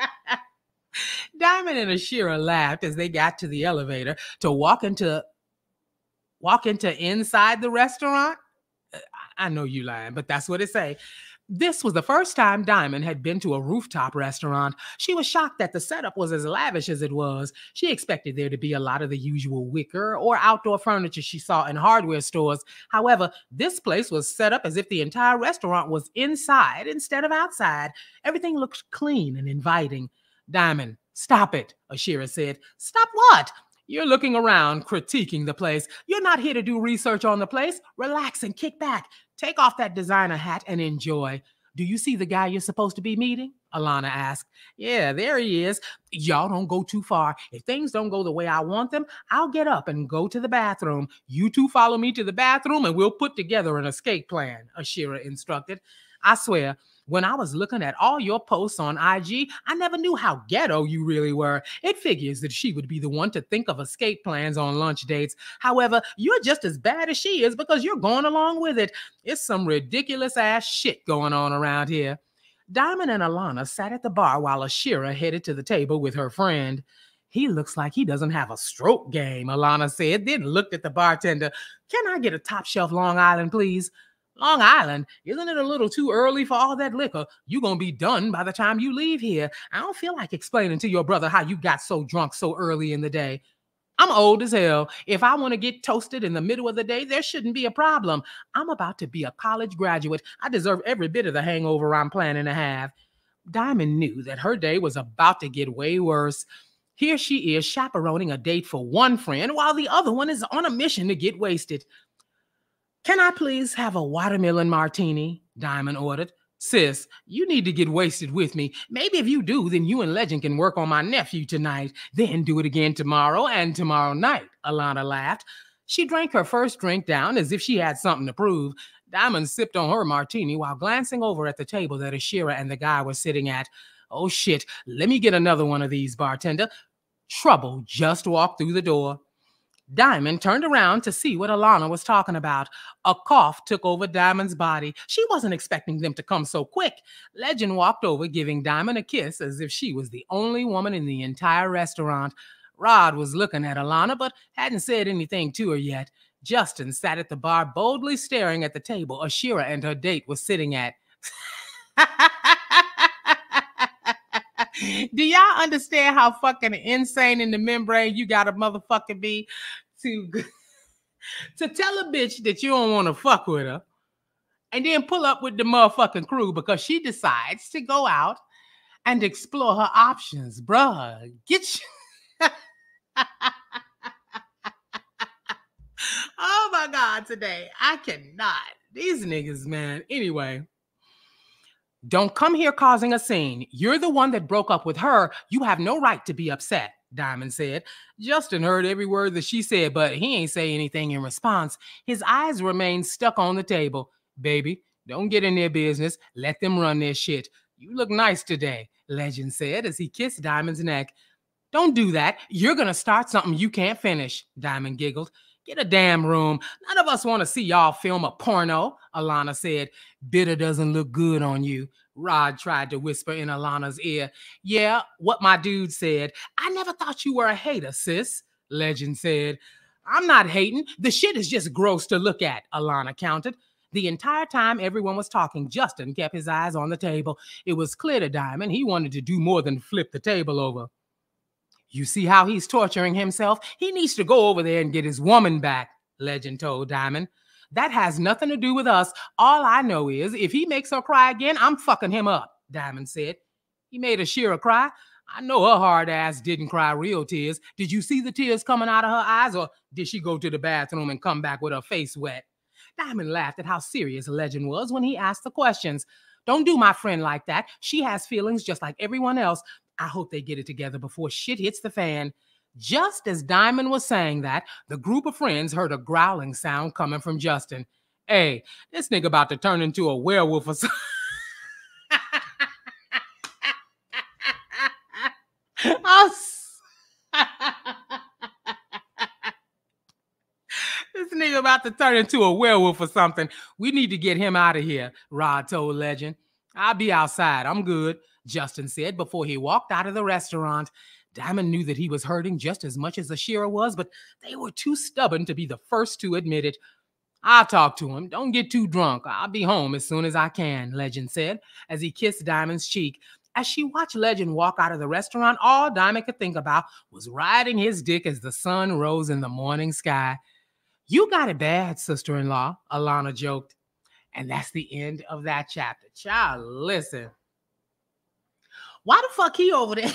Diamond and Ashira laughed as they got to the elevator to walk into walk into inside the restaurant. I know you lying, but that's what it say. This was the first time Diamond had been to a rooftop restaurant. She was shocked that the setup was as lavish as it was. She expected there to be a lot of the usual wicker or outdoor furniture she saw in hardware stores. However, this place was set up as if the entire restaurant was inside instead of outside. Everything looked clean and inviting. Diamond, stop it, Ashira said. Stop what? You're looking around, critiquing the place. You're not here to do research on the place. Relax and kick back. Take off that designer hat and enjoy. Do you see the guy you're supposed to be meeting? Alana asked. Yeah, there he is. Y'all don't go too far. If things don't go the way I want them, I'll get up and go to the bathroom. You two follow me to the bathroom and we'll put together an escape plan, Ashira instructed. I swear, when I was looking at all your posts on I G, I never knew how ghetto you really were. It figures that she would be the one to think of escape plans on lunch dates. However, you're just as bad as she is because you're going along with it. It's some ridiculous ass shit going on around here. Diamond and Alana sat at the bar while Ashira headed to the table with her friend. He looks like he doesn't have a stroke game, Alana said, then looked at the bartender. Can I get a top shelf Long Island, please? Long Island? Isn't it a little too early for all that liquor? You're going to be done by the time you leave here. I don't feel like explaining to your brother how you got so drunk so early in the day. I'm old as hell. If I want to get toasted in the middle of the day, there shouldn't be a problem. I'm about to be a college graduate. I deserve every bit of the hangover I'm planning to have. Diamond knew that her day was about to get way worse. Here she is chaperoning a date for one friend while the other one is on a mission to get wasted. Can I please have a watermelon martini? Diamond ordered. Sis, you need to get wasted with me. Maybe if you do, then you and Legend can work on my nephew tonight. Then do it again tomorrow and tomorrow night, Alana laughed. She drank her first drink down as if she had something to prove. Diamond sipped on her martini while glancing over at the table that Ashira and the guy were sitting at. Oh shit, let me get another one of these, bartender. Trouble just walked through the door. Diamond turned around to see what Alana was talking about. A cough took over Diamond's body. She wasn't expecting them to come so quick. Legend walked over, giving Diamond a kiss as if she was the only woman in the entire restaurant. Rod was looking at Alana, but hadn't said anything to her yet. Justin sat at the bar, boldly staring at the table Ashira and her date was sitting at. Do y'all understand how fucking insane in the membrane you gotta motherfucking be to, to tell a bitch that you don't want to fuck with her and then pull up with the motherfucking crew because she decides to go out and explore her options? Bruh, get you. Oh my God, today. I cannot. These niggas, man. Anyway. Don't come here causing a scene. You're the one that broke up with her. You have no right to be upset, Diamond said. Justin heard every word that she said, but he ain't say anything in response. His eyes remained stuck on the table. Baby, don't get in their business. Let them run their shit. You look nice today, Legend said as he kissed Diamond's neck. Don't do that. You're going to start something you can't finish, Diamond giggled. Get a damn room. None of us want to see y'all film a porno, Alana said. Bitter doesn't look good on you, Rod tried to whisper in Alana's ear. Yeah, what my dude said. I never thought you were a hater, sis, Legend said. I'm not hating. The shit is just gross to look at, Alana countered. The entire time everyone was talking, Justin kept his eyes on the table. It was clear to Diamond he wanted to do more than flip the table over. You see how he's torturing himself? He needs to go over there and get his woman back, Legend told Diamond. That has nothing to do with us. All I know is if he makes her cry again, I'm fucking him up, Diamond said. He made Ashira cry. I know her hard ass didn't cry real tears. Did you see the tears coming out of her eyes, or did she go to the bathroom and come back with her face wet? Diamond laughed at how serious Legend was when he asked the questions. Don't do my friend like that. She has feelings just like everyone else. I hope they get it together before shit hits the fan. Just as Diamond was saying that, the group of friends heard a growling sound coming from Justin. Hey, this nigga about to turn into a werewolf or something. This nigga about to turn into a werewolf or something. We need to get him out of here, Rod told Legend. I'll be outside. I'm good, Justin said before he walked out of the restaurant. Diamond knew that he was hurting just as much as Ashira was, but they were too stubborn to be the first to admit it. I'll talk to him. Don't get too drunk. I'll be home as soon as I can, Legend said as he kissed Diamond's cheek. As she watched Legend walk out of the restaurant, all Diamond could think about was riding his dick as the sun rose in the morning sky. You got it bad, sister-in-law, Alana joked. And that's the end of that chapter. Child, listen. Why the fuck he over there? Why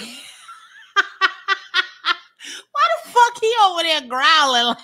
the fuck he over there growling?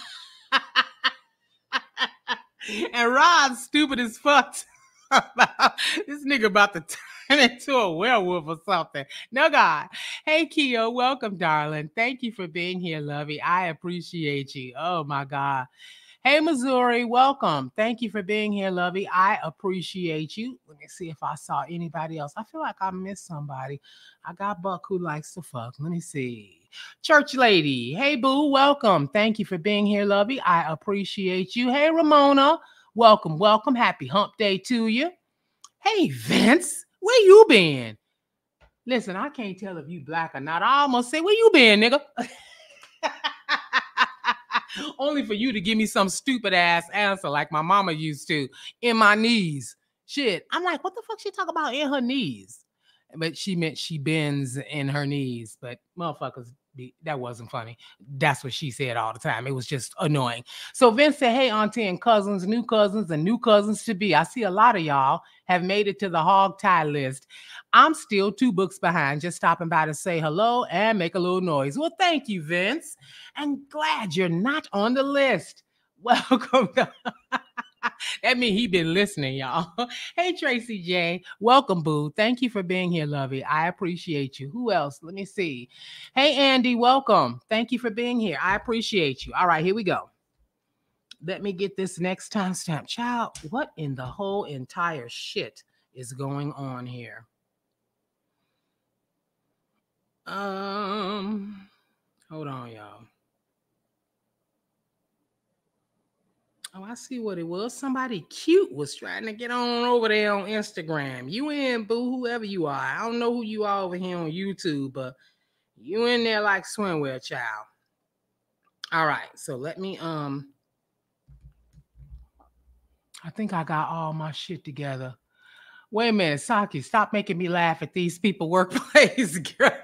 And Rod's stupid as fuck. This nigga about to turn into a werewolf or something. No, God. Hey, Keo, welcome, darling. Thank you for being here, lovey. I appreciate you. Oh, my God. Hey, Missouri, welcome. Thank you for being here, lovey. I appreciate you. Let me see if I saw anybody else. I feel like I missed somebody. I got Buck who likes to fuck. Let me see. Church lady. Hey, boo, welcome. Thank you for being here, lovey. I appreciate you. Hey, Ramona, welcome, welcome. Happy hump day to you. Hey, Vince, where you been? Listen, I can't tell if you black or not. I almost say, where you been, nigga? Only for you to give me some stupid ass answer like my mama used to, in my knees. Shit. I'm like, what the fuck she talk about in her knees? But she meant she bends in her knees. But motherfuckers, be, that wasn't funny. That's what she said all the time. It was just annoying. So Vince said, hey, auntie and cousins, new cousins and new cousins to be. I see a lot of y'all have made it to the hog tie list. I'm still two books behind, just stopping by to say hello and make a little noise. Well, thank you, Vince. And glad you're not on the list. Welcome. That means he been listening, y'all. Hey, Tracy J. Welcome, boo. Thank you for being here, lovey. I appreciate you. Who else? Let me see. Hey, Andy. Welcome. Thank you for being here. I appreciate you. All right, here we go. Let me get this next timestamp. Child, what in the whole entire shit is going on here? Um, hold on, y'all. Oh, I see what it was. Somebody cute was trying to get on over there on Instagram. You in, boo, whoever you are. I don't know who you are over here on YouTube, but you in there like swimwear, child. All right, so let me, um, I think I got all my shit together. Wait a minute, Saki, stop making me laugh at these people workplace.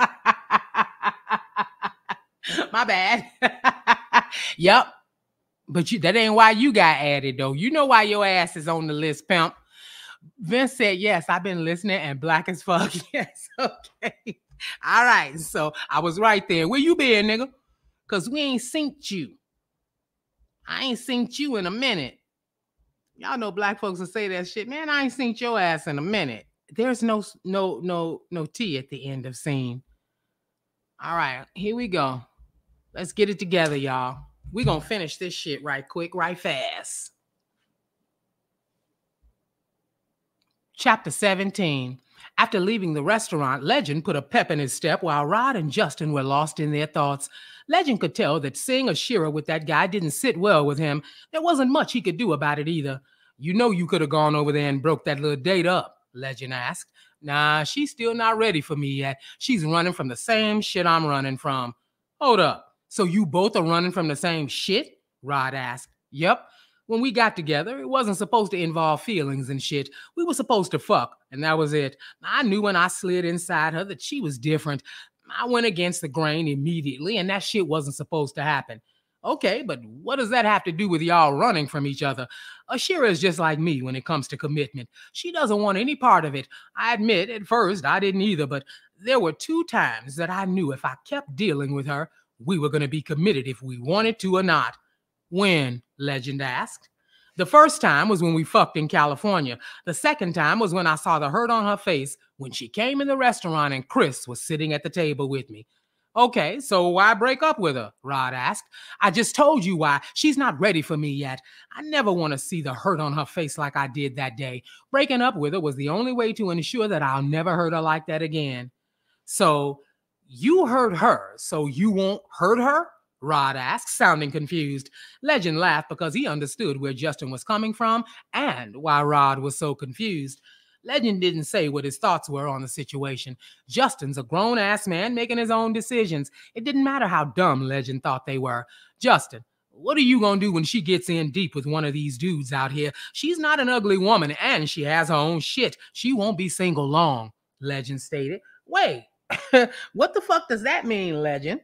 My bad. Yep. But you, that ain't why you got added, though. You know why your ass is on the list, pimp. Vince said, yes, I've been listening and black as fuck. Yes, okay. All right, so I was right there. Where you been, nigga? Because we ain't synced you. I ain't synced you in a minute. Y'all know black folks will say that shit. Man, I ain't synced your ass in a minute. There's no, no, no, no T at the end of scene. All right, here we go. Let's get it together, y'all. We're going to finish this shit right quick, right fast. Chapter seventeen. After leaving the restaurant, Legend put a pep in his step while Rod and Justin were lost in their thoughts. Legend could tell that seeing Ashira with that guy didn't sit well with him. There wasn't much he could do about it either. You know you could have gone over there and broke that little date up, Legend asked. Nah, she's still not ready for me yet. She's running from the same shit I'm running from. Hold up. So you both are running from the same shit? Rod asked. Yep. When we got together, it wasn't supposed to involve feelings and shit. We were supposed to fuck, and that was it. I knew when I slid inside her that she was different. I went against the grain immediately, and that shit wasn't supposed to happen. Okay, but what does that have to do with y'all running from each other? Ashira is just like me when it comes to commitment. She doesn't want any part of it. I admit, at first, I didn't either, but there were two times that I knew if I kept dealing with her, we were going to be committed if we wanted to or not. When? Legend asked. The first time was when we fucked in California. The second time was when I saw the hurt on her face when she came in the restaurant and Chris was sitting at the table with me. Okay, so why break up with her? Rod asked. I just told you why. She's not ready for me yet. I never want to see the hurt on her face like I did that day. Breaking up with her was the only way to ensure that I'll never hurt her like that again. So you hurt her, so you won't hurt her? Rod asked, sounding confused. Legend laughed because he understood where Justin was coming from and why Rod was so confused. Legend didn't say what his thoughts were on the situation. Justin's a grown-ass man making his own decisions. It didn't matter how dumb Legend thought they were. Justin, what are you gonna do when she gets in deep with one of these dudes out here? She's not an ugly woman, and she has her own shit. She won't be single long, Legend stated. Wait, what the fuck does that mean, Legend?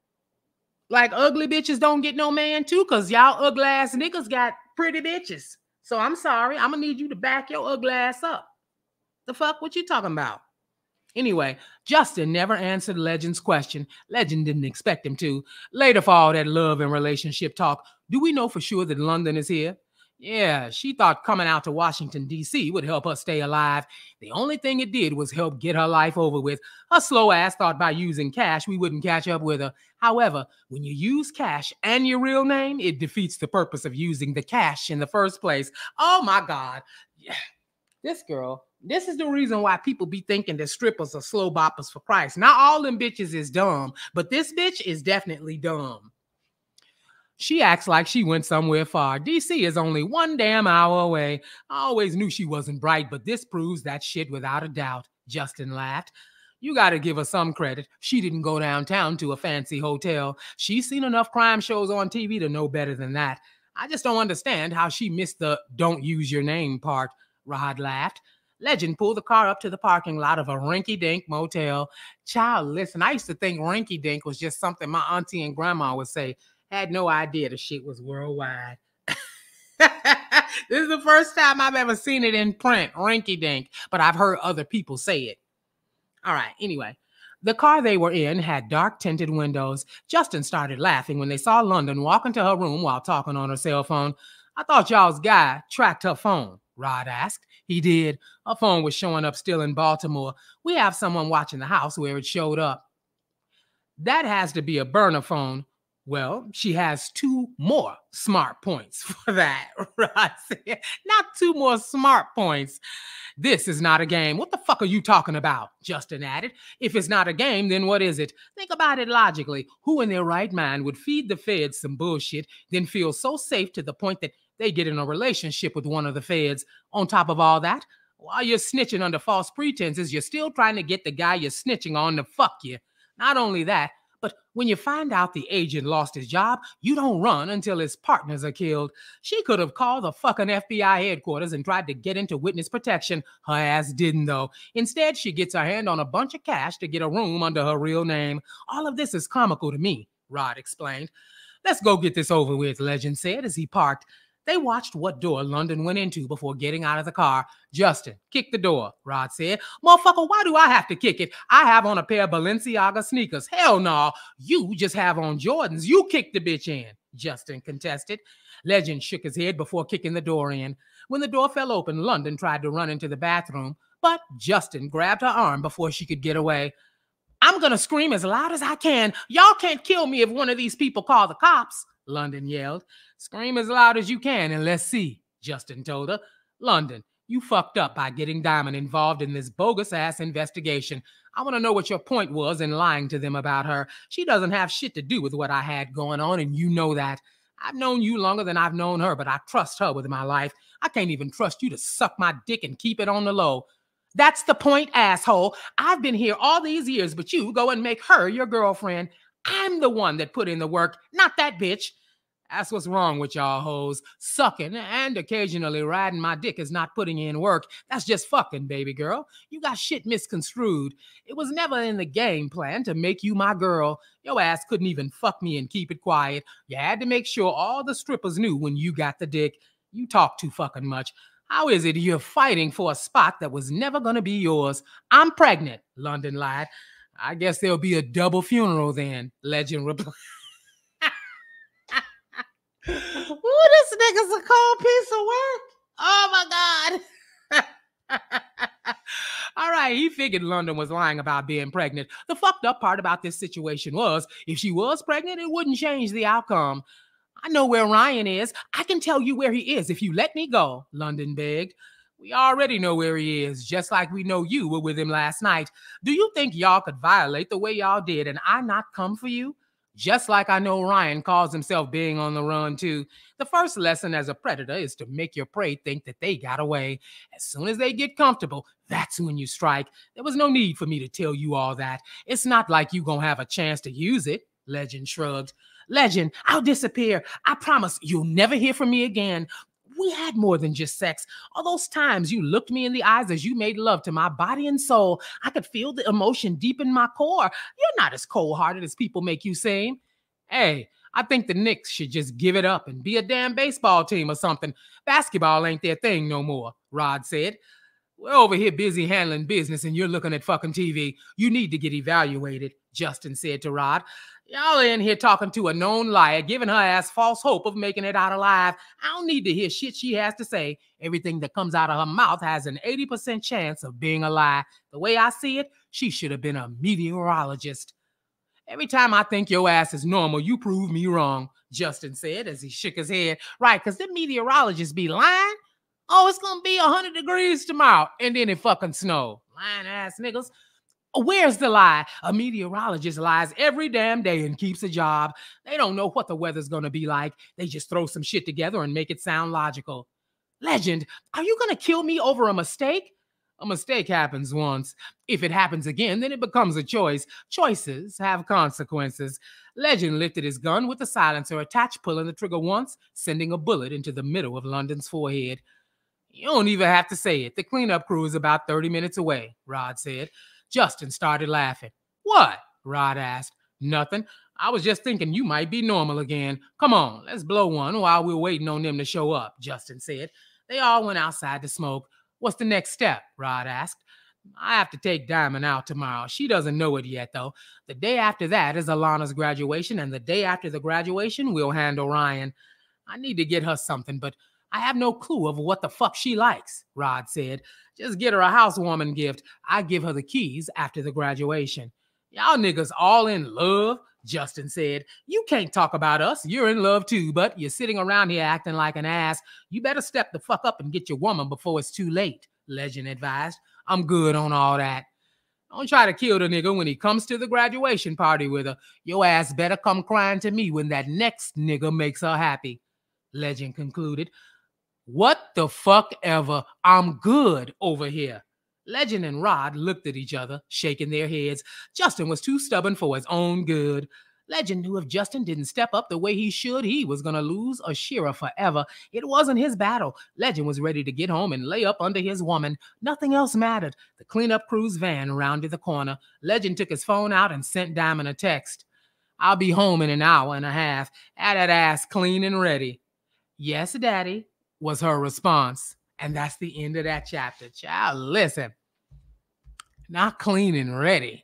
Like ugly bitches don't get no man too, because y'all ugly ass niggas got pretty bitches. So I'm sorry, I'm gonna need you to back your ugly ass up. The fuck, what you talking about? Anyway, Justin never answered Legend's question. Legend didn't expect him to. Later for all that love and relationship talk, do we know for sure that London is here? Yeah, she thought coming out to Washington, D C would help her stay alive. The only thing it did was help get her life over with. Her slow ass thought by using cash we wouldn't catch up with her. However, when you use cash and your real name, it defeats the purpose of using the cash in the first place. Oh my God. Yeah. This girl, this is the reason why people be thinking that strippers are slow boppers for Christ. Not all them bitches is dumb, but this bitch is definitely dumb. She acts like she went somewhere far. D C is only one damn hour away. I always knew she wasn't bright, but this proves that shit without a doubt. Justin laughed. You gotta give her some credit. She didn't go downtown to a fancy hotel. She's seen enough crime shows on T V to know better than that. I just don't understand how she missed the don't use your name part. Rod laughed. Legend pulled the car up to the parking lot of a rinky-dink motel. Child, listen, I used to think rinky-dink was just something my auntie and grandma would say. Had no idea the shit was worldwide. This is the first time I've ever seen it in print, rinky-dink, but I've heard other people say it. All right, anyway. The car they were in had dark tinted windows. Justin started laughing when they saw London walk into her room while talking on her cell phone. I thought y'all's guy tracked her phone, Rod asked. He did. Her phone was showing up still in Baltimore. We have someone watching the house where it showed up. That has to be a burner phone. Well, she has two more smart points for that, Rod said. Not two more smart points. This is not a game. What the fuck are you talking about? Justin added. If it's not a game, then what is it? Think about it logically. Who in their right mind would feed the feds some bullshit, then feel so safe to the point that they get in a relationship with one of the feds? On top of all that, while you're snitching under false pretenses, you're still trying to get the guy you're snitching on to fuck you. Not only that, but when you find out the agent lost his job, you don't run until his partners are killed. She could have called the fucking F B I headquarters and tried to get into witness protection. Her ass didn't, though. Instead, she gets her hand on a bunch of cash to get a room under her real name. All of this is comical to me, Rod explained. Let's go get this over with, Legend said as he parked. They watched what door London went into before getting out of the car. Justin, kick the door, Rod said. Motherfucker, why do I have to kick it? I have on a pair of Balenciaga sneakers. Hell no, you just have on Jordans. You kick the bitch in, Justin contested. Legend shook his head before kicking the door in. When the door fell open, London tried to run into the bathroom, but Justin grabbed her arm before she could get away. I'm gonna scream as loud as I can. Y'all can't kill me if one of these people call the cops, London yelled. Scream as loud as you can and let's see, Justin told her. London, you fucked up by getting Diamond involved in this bogus-ass investigation. I want to know what your point was in lying to them about her. She doesn't have shit to do with what I had going on, and you know that. I've known you longer than I've known her, but I trust her with my life. I can't even trust you to suck my dick and keep it on the low. That's the point, asshole. I've been here all these years, but you go and make her your girlfriend. I'm the one that put in the work, not that bitch. That's what's wrong with y'all hoes. Sucking and occasionally riding my dick is not putting in work. That's just fucking, baby girl. You got shit misconstrued. It was never in the game plan to make you my girl. Your ass couldn't even fuck me and keep it quiet. You had to make sure all the strippers knew when you got the dick. You talk too fucking much. How is it you're fighting for a spot that was never gonna be yours? I'm pregnant, London lied. I guess there'll be a double funeral then, Legend replied. Ooh, this nigga's a cold piece of work. Oh my God. All right, he figured London was lying about being pregnant. The fucked up part about this situation was, if she was pregnant, it wouldn't change the outcome. I know where Ryan is. I can tell you where he is if you let me go, London begged. We already know where he is, just like we know you were with him last night. Do you think y'all could violate the way y'all did and I not come for you? Just like I know Ryan calls himself being on the run too. The first lesson as a predator is to make your prey think that they got away. As soon as they get comfortable, that's when you strike. There was no need for me to tell you all that. It's not like you gonna have a chance to use it, Legend shrugged. Legend, I'll disappear. I promise you'll never hear from me again. We had more than just sex. All those times you looked me in the eyes as you made love to my body and soul, I could feel the emotion deep in my core. You're not as cold-hearted as people make you seem. Hey, I think the Knicks should just give it up and be a damn baseball team or something. Basketball ain't their thing no more, Rod said. We're over here busy handling business and you're looking at fucking T V. You need to get evaluated, Justin said to Rod. Y'all are in here talking to a known liar, giving her ass false hope of making it out alive. I don't need to hear shit she has to say. Everything that comes out of her mouth has an eighty percent chance of being a lie. The way I see it, she should have been a meteorologist. Every time I think your ass is normal, you prove me wrong, Justin said as he shook his head. Right, because the meteorologists be lying. Oh, it's going to be one hundred degrees tomorrow, and then it fucking snow. Lying ass niggas. Where's the lie? A meteorologist lies every damn day and keeps a job. They don't know what the weather's going to be like. They just throw some shit together and make it sound logical. Legend, are you going to kill me over a mistake? A mistake happens once. If it happens again, then it becomes a choice. Choices have consequences. Legend lifted his gun with the silencer attached, pulling the trigger once, sending a bullet into the middle of London's forehead. You don't even have to say it. The cleanup crew is about thirty minutes away, Rod said. Justin started laughing. What? Rod asked. Nothing. I was just thinking you might be normal again. Come on, let's blow one while we're waiting on them to show up, Justin said. They all went outside to smoke. What's the next step? Rod asked. I have to take Diamond out tomorrow. She doesn't know it yet, though. The day after that is Alana's graduation, and the day after the graduation, we'll handle Ryan. I need to get her something, but I have no clue of what the fuck she likes, Rod said. Just get her a housewarming gift. I give her the keys after the graduation. Y'all niggas all in love, Justin said. You can't talk about us. You're in love too, but you're sitting around here acting like an ass. You better step the fuck up and get your woman before it's too late, Legend advised. I'm good on all that. Don't try to kill the nigga when he comes to the graduation party with her. Your ass better come crying to me when that next nigga makes her happy, Legend concluded. What the fuck ever? I'm good over here. Legend and Rod looked at each other, shaking their heads. Justin was too stubborn for his own good. Legend knew if Justin didn't step up the way he should, he was going to lose Ashira forever. It wasn't his battle. Legend was ready to get home and lay up under his woman. Nothing else mattered. The cleanup crew's van rounded the corner. Legend took his phone out and sent Diamond a text. I'll be home in an hour and a half. Have that ass clean and ready. Yes, Daddy, was her response. And that's the end of that chapter. Child, listen. Not clean and ready.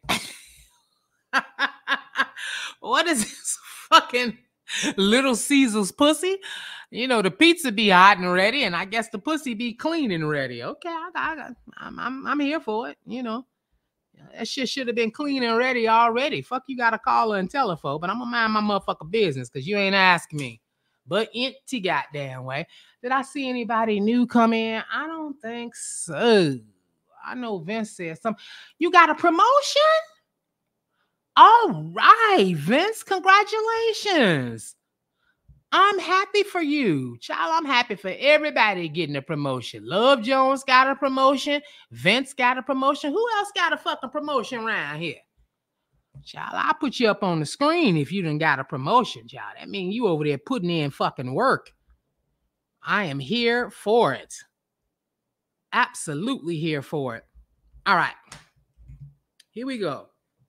What is this fucking Little Caesar's pussy? You know, the pizza be hot and ready, and I guess the pussy be clean and ready. Okay, I got, I got, I'm, I'm, I'm here for it. You know, that shit should have been clean and ready already. Fuck, you got to call her and tell her for, but I'm gonna mind my motherfucking business because you ain't asking me. But empty goddamn way. Did I see anybody new come in? I don't think so. I know Vince said something. You got a promotion? All right, Vince, congratulations. I'm happy for you. Child, I'm happy for everybody getting a promotion. Love Jones got a promotion. Vince got a promotion. Who else got a fucking promotion around here? Child, I'll put you up on the screen if you done got a promotion, child. That means you over there putting in fucking work. I am here for it. Absolutely here for it. All right. Here we go.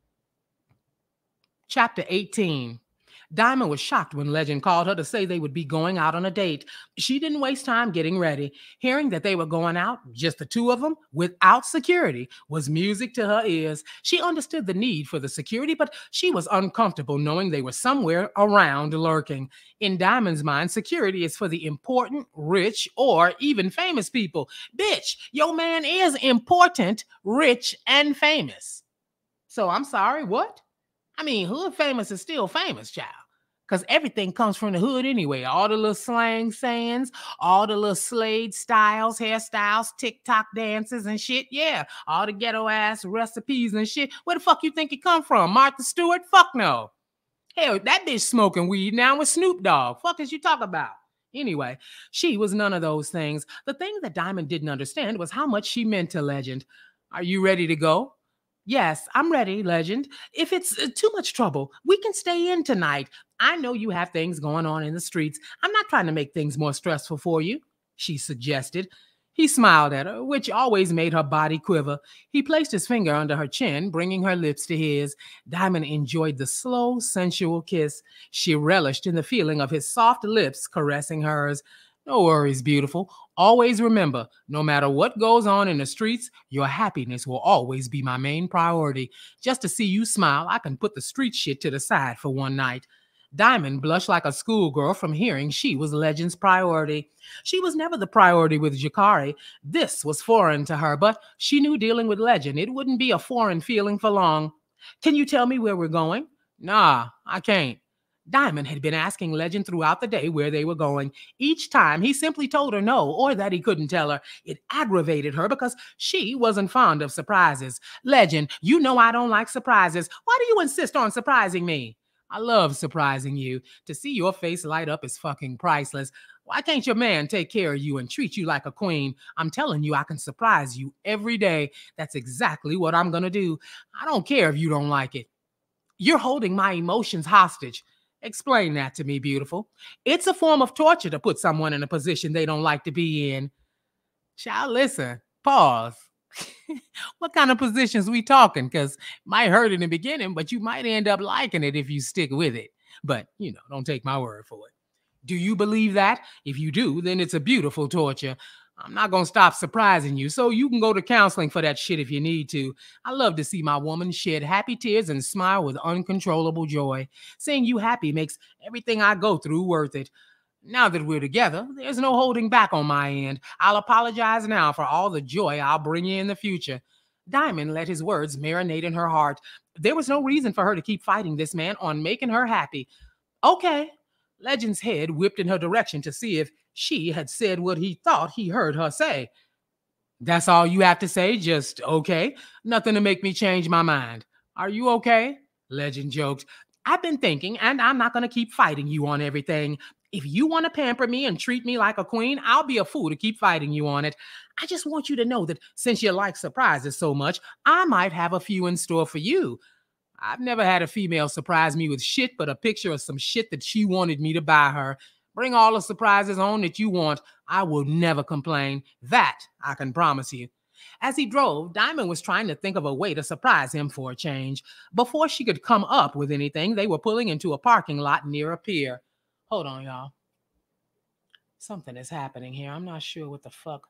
Chapter eighteen. Diamond was shocked when Legend called her to say they would be going out on a date. She didn't waste time getting ready. Hearing that they were going out, just the two of them, without security, was music to her ears. She understood the need for the security, but she was uncomfortable knowing they were somewhere around lurking. In Diamond's mind, security is for the important, rich, or even famous people. Bitch, your man is important, rich, and famous. So I'm sorry, what? I mean, hood famous is still famous, child. Because everything comes from the hood anyway. All the little slang sayings, all the little Slade styles, hairstyles, TikTok dances and shit. Yeah, all the ghetto ass recipes and shit. Where the fuck you think it come from? Martha Stewart? Fuck no. Hell, that bitch smoking weed now with Snoop Dogg. Fuck is you talk about? Anyway, she was none of those things. The thing that Diamond didn't understand was how much she meant to Legend. Are you ready to go? Yes, I'm ready, Legend. If it's uh, too much trouble, we can stay in tonight. I know you have things going on in the streets. I'm not trying to make things more stressful for you, she suggested. He smiled at her, which always made her body quiver. He placed his finger under her chin, bringing her lips to his. Diamond enjoyed the slow, sensual kiss. She relished in the feeling of his soft lips caressing hers. No worries, beautiful. Always remember, no matter what goes on in the streets, your happiness will always be my main priority. Just to see you smile, I can put the street shit to the side for one night. Diamond blushed like a schoolgirl from hearing she was Legend's priority. She was never the priority with Jakari. This was foreign to her, but she knew dealing with Legend, it wouldn't be a foreign feeling for long. Can you tell me where we're going? Nah, I can't. Diamond had been asking Legend throughout the day where they were going. Each time, he simply told her no, or that he couldn't tell her. It aggravated her because she wasn't fond of surprises. Legend, you know I don't like surprises. Why do you insist on surprising me? I love surprising you. To see your face light up is fucking priceless. Why can't your man take care of you and treat you like a queen? I'm telling you, I can surprise you every day. That's exactly what I'm gonna do. I don't care if you don't like it. You're holding my emotions hostage. Explain that to me, beautiful. It's a form of torture to put someone in a position they don't like to be in. Child, listen, pause. What kind of positions we talking? Because might hurt in the beginning, but you might end up liking it if you stick with it. But, you know, don't take my word for it. Do you believe that? If you do, then it's a beautiful torture. I'm not going to stop surprising you, so you can go to counseling for that shit if you need to. I love to see my woman shed happy tears and smile with uncontrollable joy. Seeing you happy makes everything I go through worth it. Now that we're together, there's no holding back on my end. I'll apologize now for all the joy I'll bring you in the future. Diamond let his words marinate in her heart. There was no reason for her to keep fighting this man on making her happy. Okay. Legend's head whipped in her direction to see if she had said what he thought he heard her say. That's all you have to say? Just okay? Nothing to make me change my mind. Are you okay? Legend joked. I've been thinking, and I'm not going to keep fighting you on everything. If you want to pamper me and treat me like a queen, I'll be a fool to keep fighting you on it. I just want you to know that since you like surprises so much, I might have a few in store for you. I've never had a female surprise me with shit but a picture of some shit that she wanted me to buy her. Bring all the surprises on that you want. I will never complain. That I can promise you. As he drove, Diamond was trying to think of a way to surprise him for a change. Before she could come up with anything, they were pulling into a parking lot near a pier. Hold on, y'all. Something is happening here. I'm not sure what the fuck.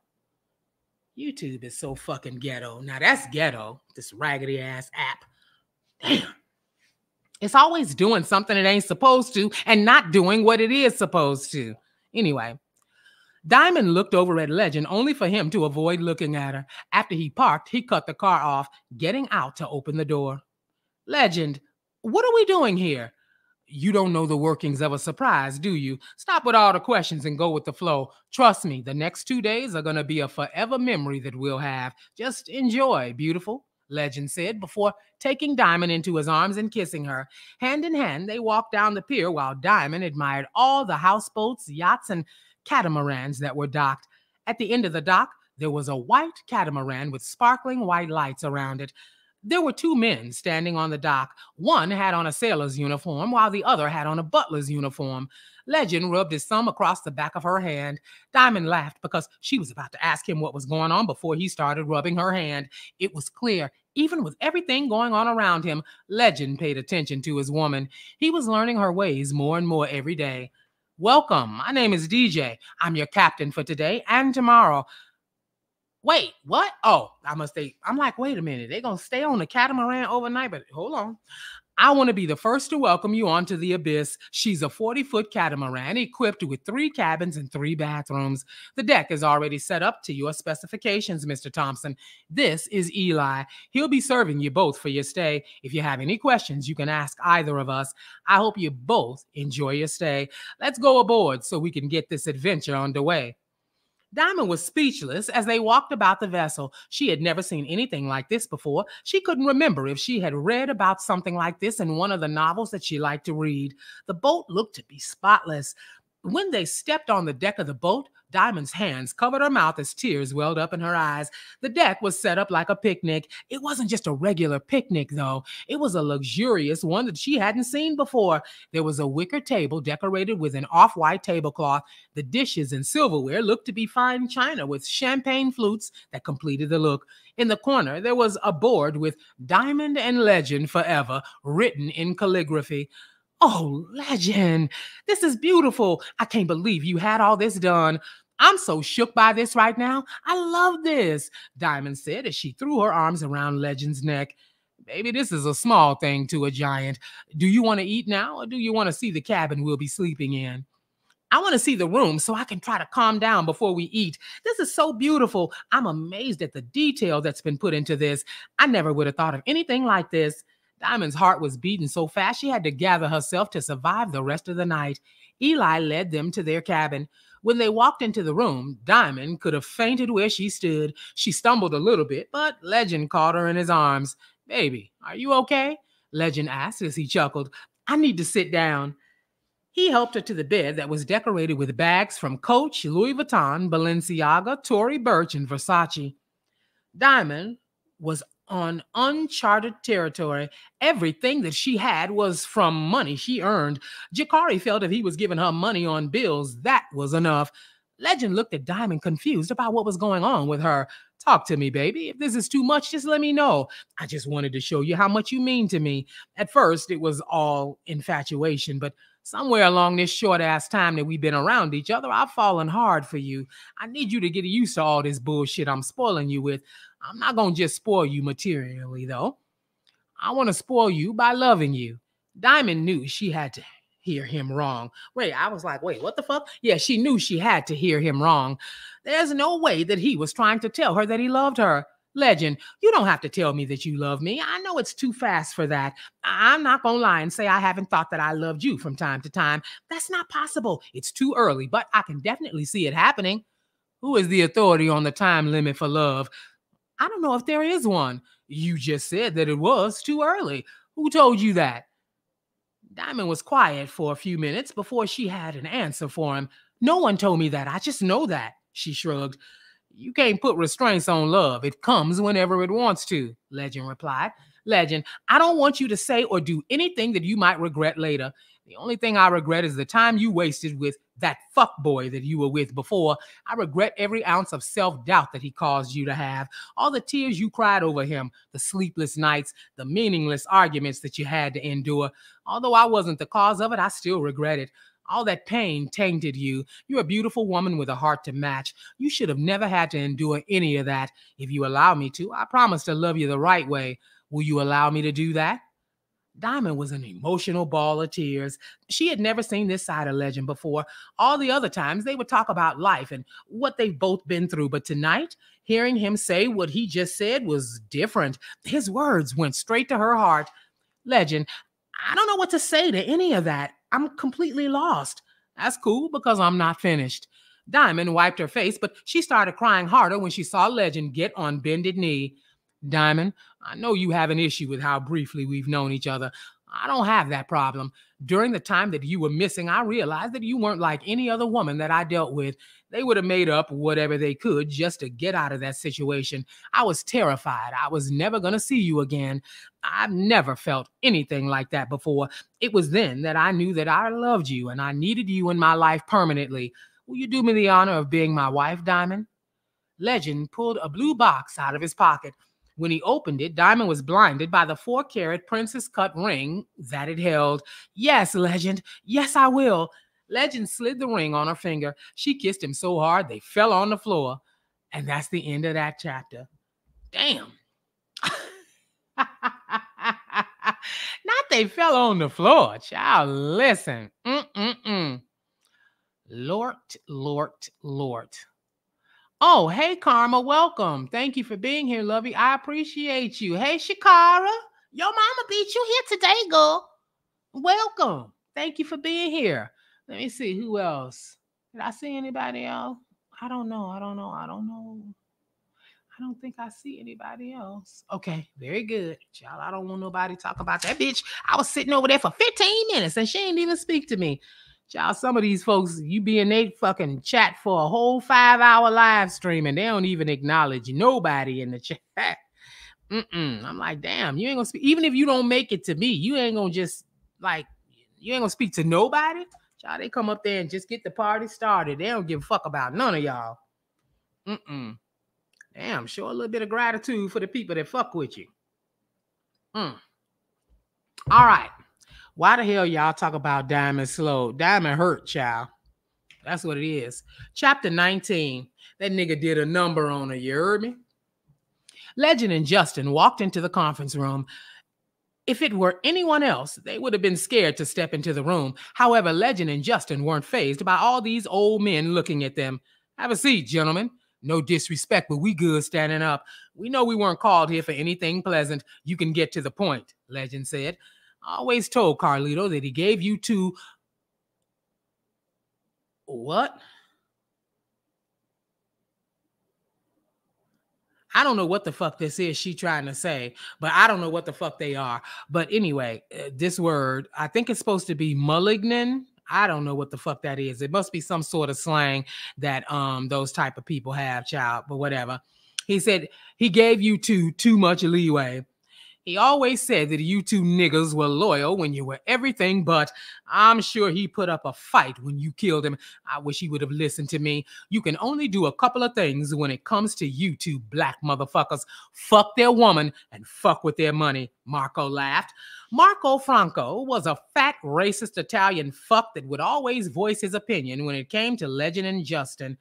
YouTube is so fucking ghetto. Now that's ghetto, this raggedy ass app. Damn. It's always doing something it ain't supposed to and not doing what it is supposed to. Anyway, Diamond looked over at Legend only for him to avoid looking at her. After he parked, he cut the car off, getting out to open the door. Legend, what are we doing here? You don't know the workings of a surprise, do you? Stop with all the questions and go with the flow. Trust me, the next two days are going to be a forever memory that we'll have. Just enjoy, beautiful, Legend said before taking Diamond into his arms and kissing her. Hand in hand, they walked down the pier while Diamond admired all the houseboats, yachts, and catamarans that were docked. At the end of the dock, there was a white catamaran with sparkling white lights around it. There were two men standing on the dock. One had on a sailor's uniform, while the other had on a butler's uniform. Legend rubbed his thumb across the back of her hand. Diamond laughed because she was about to ask him what was going on before he started rubbing her hand. It was clear, even with everything going on around him, Legend paid attention to his woman. He was learning her ways more and more every day. Welcome. My name is D J. I'm your captain for today and tomorrow. Wait, what? Oh, I must stay. I'm like, wait a minute. They're going to stay on the catamaran overnight, but hold on. I want to be the first to welcome you onto the Abyss. She's a forty-foot catamaran equipped with three cabins and three bathrooms. The deck is already set up to your specifications, Mister Thompson. This is Eli. He'll be serving you both for your stay. If you have any questions, you can ask either of us. I hope you both enjoy your stay. Let's go aboard so we can get this adventure underway. Diamond was speechless as they walked about the vessel. She had never seen anything like this before. She couldn't remember if she had read about something like this in one of the novels that she liked to read. The boat looked to be spotless. When they stepped on the deck of the boat, Diamond's hands covered her mouth as tears welled up in her eyes. The deck was set up like a picnic. It wasn't just a regular picnic, though. It was a luxurious one that she hadn't seen before. There was a wicker table decorated with an off-white tablecloth. The dishes and silverware looked to be fine china with champagne flutes that completed the look. In the corner, there was a board with Diamond and Legend Forever written in calligraphy. Oh, legend. This is beautiful. I can't believe you had all this done. I'm so shook by this right now. I love this, Diamond said as she threw her arms around Legend's neck. Baby, this is a small thing to a giant. Do you want to eat now, or do you want to see the cabin we'll be sleeping in? I want to see the room so I can try to calm down before we eat. This is so beautiful. I'm amazed at the detail that's been put into this. I never would have thought of anything like this. Diamond's heart was beating so fast she had to gather herself to survive the rest of the night. Eli led them to their cabin. When they walked into the room, Diamond could have fainted where she stood. She stumbled a little bit, but Legend caught her in his arms. Baby, are you okay? Legend asked as he chuckled. I need to sit down. He helped her to the bed that was decorated with bags from Coach, Louis Vuitton, Balenciaga, Tory Burch, and Versace. Diamond was on uncharted territory. Everything that she had was from money she earned. Jakari felt if he was giving her money on bills, that was enough. Legend looked at Diamond confused about what was going on with her. Talk to me, baby. If this is too much, just let me know. I just wanted to show you how much you mean to me. At first, it was all infatuation, but somewhere along this short-ass time that we've been around each other, I've fallen hard for you. I need you to get used to all this bullshit I'm spoiling you with. I'm not going to just spoil you materially, though. I want to spoil you by loving you. Diamond knew she had to hear him wrong. Wait, I was like, wait, what the fuck? Yeah, she knew she had to hear him wrong. There's no way that he was trying to tell her that he loved her. Legend, you don't have to tell me that you love me. I know it's too fast for that. I'm not going to lie and say I haven't thought that I loved you from time to time. That's not possible. It's too early, but I can definitely see it happening. Who is the authority on the time limit for love? I don't know if there is one. You just said that it was too early. Who told you that? Diamond was quiet for a few minutes before she had an answer for him. No one told me that. I just know that, she shrugged. You can't put restraints on love. It comes whenever it wants to, Legend replied. Legend, I don't want you to say or do anything that you might regret later. The only thing I regret is the time you wasted with that fuckboy that you were with before. I regret every ounce of self-doubt that he caused you to have. All the tears you cried over him, the sleepless nights, the meaningless arguments that you had to endure. Although I wasn't the cause of it, I still regret it. All that pain tainted you. You're a beautiful woman with a heart to match. You should have never had to endure any of that. If you allow me to, I promise to love you the right way. Will you allow me to do that? Diamond was an emotional ball of tears. She had never seen this side of Legend before. All the other times, they would talk about life and what they've both been through. But tonight, hearing him say what he just said was different. His words went straight to her heart. Legend, I don't know what to say to any of that. I'm completely lost. That's cool because I'm not finished. Diamond wiped her face, but she started crying harder when she saw Legend get on bended knee. Diamond, I know you have an issue with how briefly we've known each other. I don't have that problem. During the time that you were missing, I realized that you weren't like any other woman that I dealt with. They would have made up whatever they could just to get out of that situation. I was terrified. I was never going to see you again. I've never felt anything like that before. It was then that I knew that I loved you and I needed you in my life permanently. Will you do me the honor of being my wife, Diamond? Legend pulled a blue box out of his pocket. When he opened it, Diamond was blinded by the four-carat princess-cut ring that it held. Yes, Legend. Yes, I will. Legend slid the ring on her finger. She kissed him so hard they fell on the floor. And that's the end of that chapter. Damn. Not they fell on the floor. Child, listen. Mm-mm-mm. Lord, Lord, Lord. Oh, hey, Karma, welcome. Thank you for being here, lovey. I appreciate you. Hey, Shakara, your mama beat you here today, girl. Welcome. Thank you for being here. Let me see, who else? Did I see anybody else? I don't know. I don't know. I don't know. I don't think I see anybody else. Okay, very good. Child, I don't want nobody to talk about that bitch. I was sitting over there for fifteen minutes and she didn't even speak to me. Y'all, some of these folks, you be in they fucking chat for a whole five-hour live stream and they don't even acknowledge nobody in the chat. Mm-mm. I'm like, damn, you ain't gonna speak. Even if you don't make it to me, you ain't gonna just, like, you ain't gonna speak to nobody. Y'all, they come up there and just get the party started. They don't give a fuck about none of y'all. Mm-mm. Damn, show a little bit of gratitude for the people that fuck with you. Mm. All right. Why the hell y'all talk about Diamond slow? Diamond hurt, child. That's what it is. Chapter nineteen. That nigga did a number on her, you heard me? Legend and Justin walked into the conference room. If it were anyone else, they would have been scared to step into the room. However, Legend and Justin weren't fazed by all these old men looking at them. Have a seat, gentlemen. No disrespect, but we good standing up. We know we weren't called here for anything pleasant. You can get to the point, Legend said. I always told Carlito that he gave you two... What? I don't know what the fuck this is she trying to say, but I don't know what the fuck they are. But anyway, uh, this word, I think it's supposed to be malignant. I don't know what the fuck that is. It must be some sort of slang that um those type of people have, child, but whatever. He said he gave you two too much leeway. He always said that you two niggas were loyal when you were everything, but I'm sure he put up a fight when you killed him. I wish he would have listened to me. You can only do a couple of things when it comes to you two black motherfuckers. Fuck their woman and fuck with their money, Marco laughed. Marco Franco was a fat, racist Italian fuck that would always voice his opinion when it came to Legend and Justin.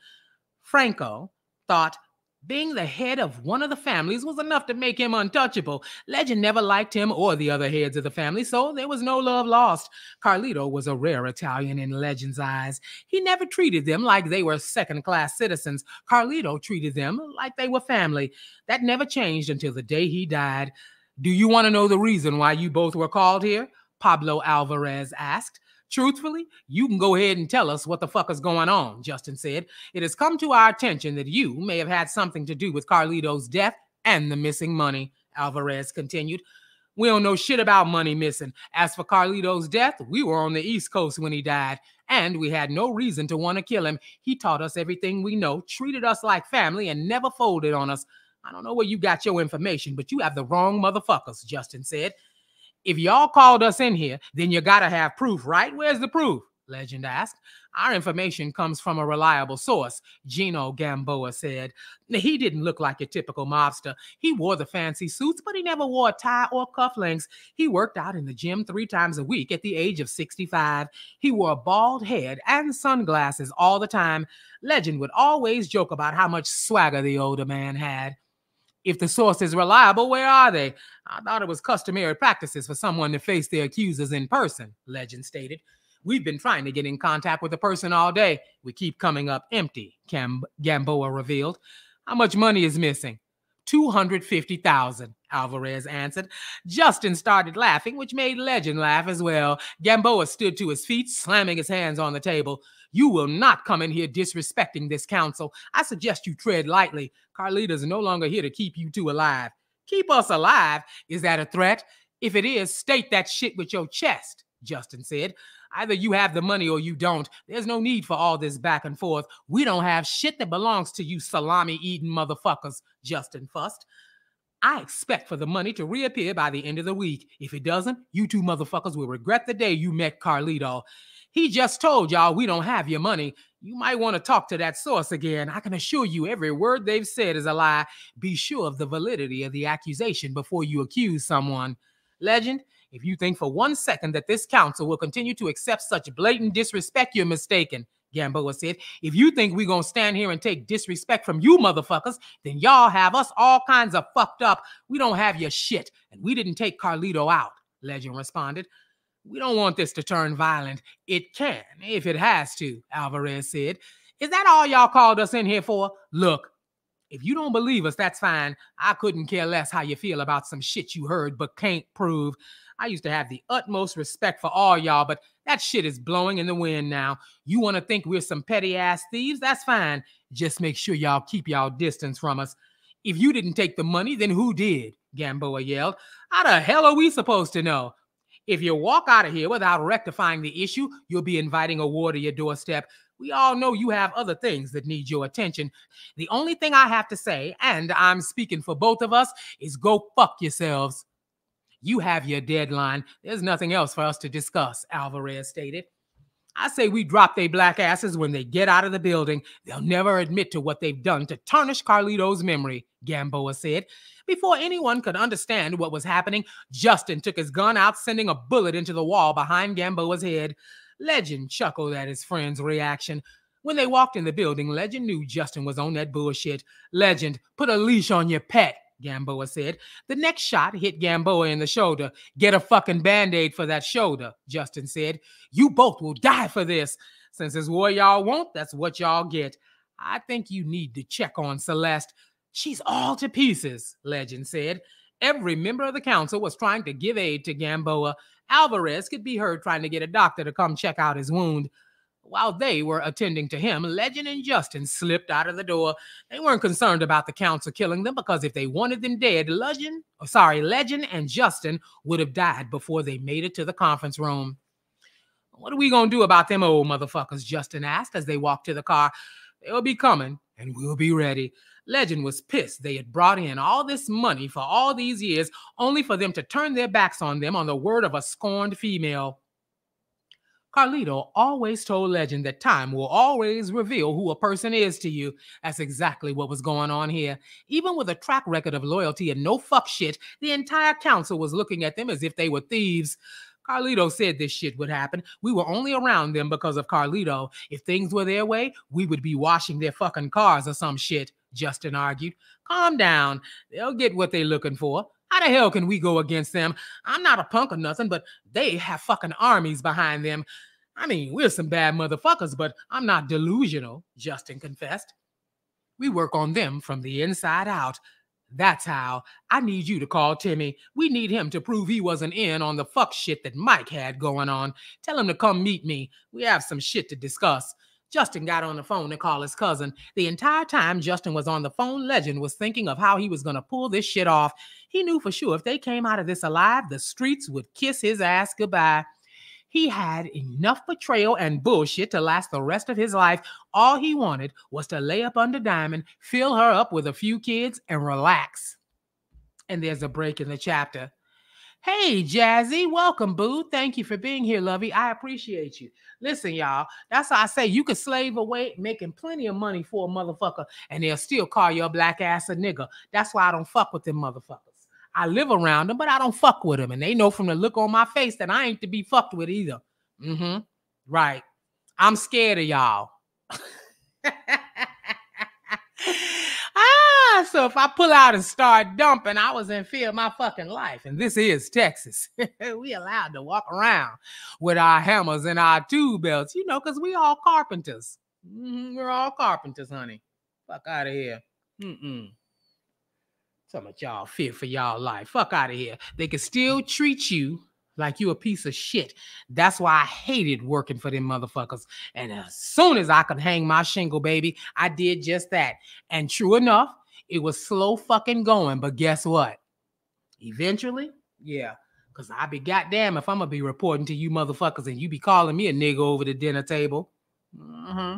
Franco thought being the head of one of the families was enough to make him untouchable. Legend never liked him or the other heads of the family, so there was no love lost. Carlito was a rare Italian in Legend's eyes. He never treated them like they were second-class citizens. Carlito treated them like they were family. That never changed until the day he died. Do you want to know the reason why you both were called here? Pablo Alvarez asked. Truthfully, you can go ahead and tell us what the fuck is going on, Justin said. It has come to our attention that you may have had something to do with Carlito's death and the missing money, Alvarez continued. We don't know shit about money missing. As for Carlito's death, we were on the East Coast when he died, and we had no reason to want to kill him. He taught us everything we know, treated us like family, and never folded on us. I don't know where you got your information, but you have the wrong motherfuckers, Justin said. If y'all called us in here, then you gotta have proof, right? Where's the proof? Legend asked. Our information comes from a reliable source, Gino Gamboa said. He didn't look like a typical mobster. He wore the fancy suits, but he never wore a tie or cufflinks. He worked out in the gym three times a week at the age of sixty-five. He wore a bald head and sunglasses all the time. Legend would always joke about how much swagger the older man had. If the source is reliable, where are they? I thought it was customary practices for someone to face their accusers in person, Legend stated. We've been trying to get in contact with the person all day. We keep coming up empty, Gam- Gamboa revealed. How much money is missing? two hundred fifty thousand dollars, Alvarez answered. Justin started laughing, which made Legend laugh as well. Gamboa stood to his feet, slamming his hands on the table. You will not come in here disrespecting this council. I suggest you tread lightly. Carlito's no longer here to keep you two alive. Keep us alive? Is that a threat? If it is, state that shit with your chest, Justin said. Either you have the money or you don't. There's no need for all this back and forth. We don't have shit that belongs to you salami-eating motherfuckers, Justin fussed. I expect for the money to reappear by the end of the week. If it doesn't, you two motherfuckers will regret the day you met Carlito. He just told y'all we don't have your money. You might want to talk to that source again. I can assure you every word they've said is a lie. Be sure of the validity of the accusation before you accuse someone. Legend, if you think for one second that this council will continue to accept such blatant disrespect, you're mistaken, Gamboa said. If you think we're going to stand here and take disrespect from you motherfuckers, then y'all have us all kinds of fucked up. We don't have your shit, and we didn't take Carlito out, Legend responded. We don't want this to turn violent. It can, if it has to, Alvarez said. Is that all y'all called us in here for? Look, if you don't believe us, that's fine. I couldn't care less how you feel about some shit you heard but can't prove. I used to have the utmost respect for all y'all, but that shit is blowing in the wind now. You want to think we're some petty-ass thieves? That's fine. Just make sure y'all keep y'all distance from us. If you didn't take the money, then who did? Gamboa yelled. How the hell are we supposed to know? If you walk out of here without rectifying the issue, you'll be inviting a war to your doorstep. We all know you have other things that need your attention. The only thing I have to say, and I'm speaking for both of us, is go fuck yourselves. You have your deadline. There's nothing else for us to discuss, Alvarez stated. I say we drop they black asses when they get out of the building. They'll never admit to what they've done to tarnish Carlito's memory, Gamboa said. Before anyone could understand what was happening, Justin took his gun out, sending a bullet into the wall behind Gamboa's head. Legend chuckled at his friend's reaction. When they walked in the building, Legend knew Justin was on that bullshit. Legend, put a leash on your pet, Gamboa said. The next shot hit Gamboa in the shoulder. Get a fucking Band-Aid for that shoulder, Justin said. You both will die for this. Since it's what y'all want, that's what y'all get. I think you need to check on Celeste. She's all to pieces, Legend said. Every member of the council was trying to give aid to Gamboa. Alvarez could be heard trying to get a doctor to come check out his wound. While they were attending to him, Legend and Justin slipped out of the door. They weren't concerned about the council killing them because if they wanted them dead, Legend, oh, sorry, Legend and Justin would have died before they made it to the conference room. What are we going to do about them old motherfuckers? Justin asked as they walked to the car. They'll be coming and we'll be ready. Legend was pissed they had brought in all this money for all these years only for them to turn their backs on them on the word of a scorned female. Carlito always told Legend that time will always reveal who a person is to you. That's exactly what was going on here. Even with a track record of loyalty and no fuck shit, the entire council was looking at them as if they were thieves. Carlito said this shit would happen. We were only around them because of Carlito. If things were their way, we would be washing their fucking cars or some shit, Justin argued. Calm down. They'll get what they're looking for. How the hell can we go against them? I'm not a punk or nothing, but they have fucking armies behind them. I mean, we're some bad motherfuckers, but I'm not delusional, Justin confessed. We work on them from the inside out. That's how. I need you to call Timmy. We need him to prove he wasn't in on the fuck shit that Mike had going on. Tell him to come meet me. We have some shit to discuss. Justin got on the phone to call his cousin. The entire time Justin was on the phone, Legend was thinking of how he was going to pull this shit off. He knew for sure if they came out of this alive, the streets would kiss his ass goodbye. He had enough betrayal and bullshit to last the rest of his life. All he wanted was to lay up under Diamond, fill her up with a few kids, and relax. And there's a break in the chapter. Hey, Jazzy, welcome, boo. Thank you for being here, lovey. I appreciate you. Listen, y'all, that's how I say you can slave away making plenty of money for a motherfucker, and they'll still call your black ass a nigga. That's why I don't fuck with them motherfuckers. I live around them, but I don't fuck with them, and they know from the look on my face that I ain't to be fucked with either. Mm-hmm. Right. I'm scared of y'all. Ah, so if I pull out and start dumping, I was in fear of my fucking life. And this is Texas. We allowed to walk around with our hammers and our tool belts, you know, because we all carpenters. Mm-hmm. We're all carpenters, honey. Fuck out of here. Mm-mm. Some of y'all fear for y'all life. Fuck out of here. They can still treat you like you a piece of shit. That's why I hated working for them motherfuckers. And as soon as I could hang my shingle, baby, I did just that. And true enough, it was slow fucking going. But guess what? Eventually, yeah. Because I be goddamn if I'm going to be reporting to you motherfuckers and you be calling me a nigga over the dinner table. Mm-hmm.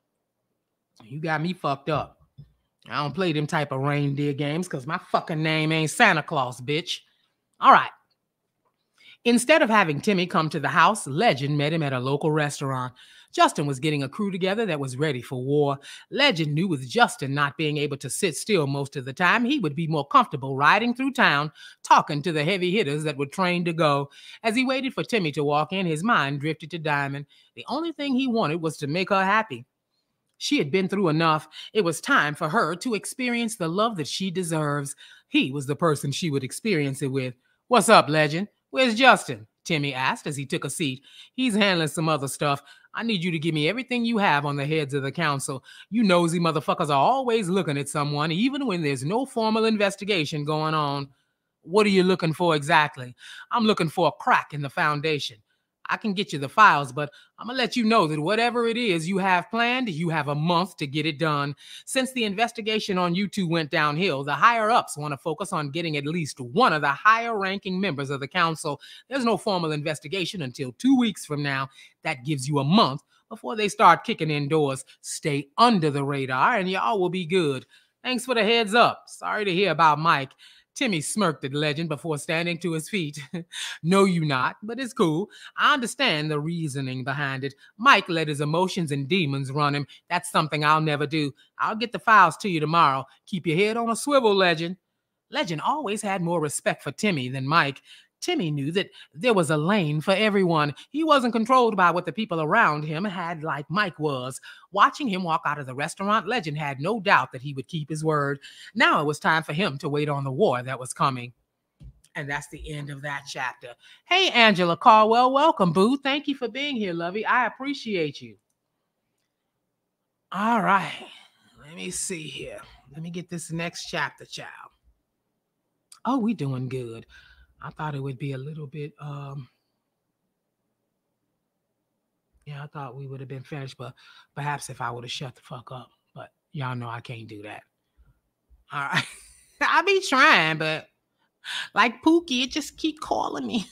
You got me fucked up. I don't play them type of reindeer games because my fucking name ain't Santa Claus, bitch. All right. Instead of having Timmy come to the house, Legend met him at a local restaurant. Justin was getting a crew together that was ready for war. Legend knew with Justin not being able to sit still most of the time, he would be more comfortable riding through town, talking to the heavy hitters that were trained to go. As he waited for Timmy to walk in, his mind drifted to Diamond. The only thing he wanted was to make her happy. She had been through enough. It was time for her to experience the love that she deserves. He was the person she would experience it with. What's up, Legend? Where's Justin? Timmy asked as he took a seat. He's handling some other stuff. I need you to give me everything you have on the heads of the council. You nosy motherfuckers are always looking at someone, even when there's no formal investigation going on. What are you looking for exactly? I'm looking for a crack in the foundation. I can get you the files, but I'm going to let you know that whatever it is you have planned, you have a month to get it done. Since the investigation on you two went downhill, the higher-ups want to focus on getting at least one of the higher-ranking members of the council. There's no formal investigation until two weeks from now. That gives you a month before they start kicking in doors. Stay under the radar, and y'all will be good. Thanks for the heads up. Sorry to hear about Mike. Timmy smirked at Legend before standing to his feet. No, you not, but it's cool. I understand the reasoning behind it. Mike let his emotions and demons run him. That's something I'll never do. I'll get the files to you tomorrow. Keep your head on a swivel, Legend. Legend always had more respect for Timmy than Mike. Timmy knew that there was a lane for everyone. He wasn't controlled by what the people around him had like Mike was. Watching him walk out of the restaurant, Legend had no doubt that he would keep his word. Now it was time for him to wait on the war that was coming. And that's the end of that chapter. Hey, Angela Caldwell, welcome, boo. Thank you for being here, lovey. I appreciate you. All right. Let me see here. Let me get this next chapter, child. Oh, we doing good. I thought it would be a little bit, um, yeah, I thought we would have been finished, but perhaps if I would have shut the fuck up. But y'all know I can't do that. All right. I be trying, but like Pookie, it just keep calling me.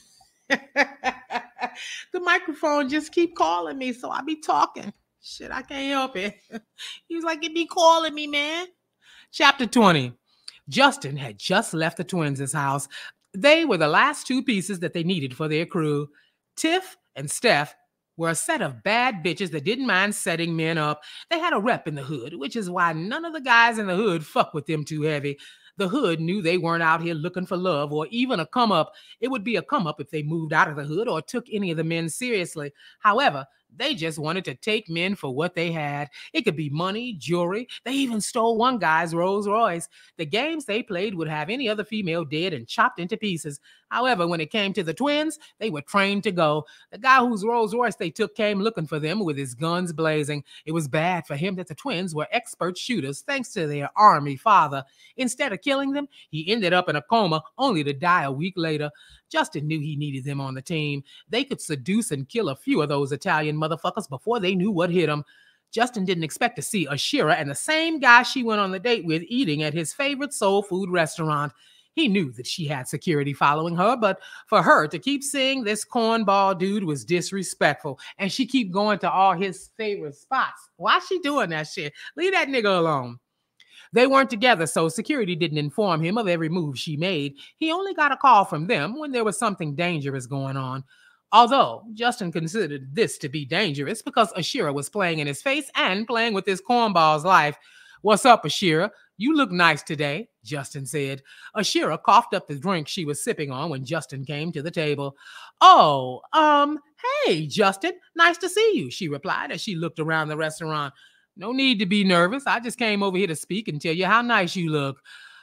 The microphone just keep calling me, so I be talking. Shit, I can't help it. He's like, it be calling me, man. Chapter twenty. Justin had just left the twins' house. They were the last two pieces that they needed for their crew. Tiff and Steph were a set of bad bitches that didn't mind setting men up. They had a rep in the hood, which is why none of the guys in the hood fuck with them too heavy. The hood knew they weren't out here looking for love or even a come-up. It would be a come-up if they moved out of the hood or took any of the men seriously. However, they just wanted to take men for what they had. It could be money, jewelry. They even stole one guy's Rolls Royce. The games they played would have any other female dead and chopped into pieces. However, when it came to the twins, they were trained to go. The guy whose Rolls Royce they took came looking for them with his guns blazing. It was bad for him that the twins were expert shooters thanks to their army father. Instead of killing them, he ended up in a coma only to die a week later. Justin knew he needed them on the team. They could seduce and kill a few of those Italian motherfuckers before they knew what hit them. Justin didn't expect to see Ashira and the same guy she went on the date with eating at his favorite soul food restaurant. He knew that she had security following her, but for her to keep seeing this cornball dude was disrespectful, and she keep going to all his favorite spots. Why she doing that shit? Leave that nigga alone. They weren't together, so security didn't inform him of every move she made. He only got a call from them when there was something dangerous going on. Although Justin considered this to be dangerous because Ashira was playing in his face and playing with his cornball's life. "What's up, Ashira? You look nice today," Justin said. Ashira coughed up the drink she was sipping on when Justin came to the table. "Oh, um, hey, Justin, nice to see you," she replied as she looked around the restaurant. "No need to be nervous. I just came over here to speak and tell you how nice you look."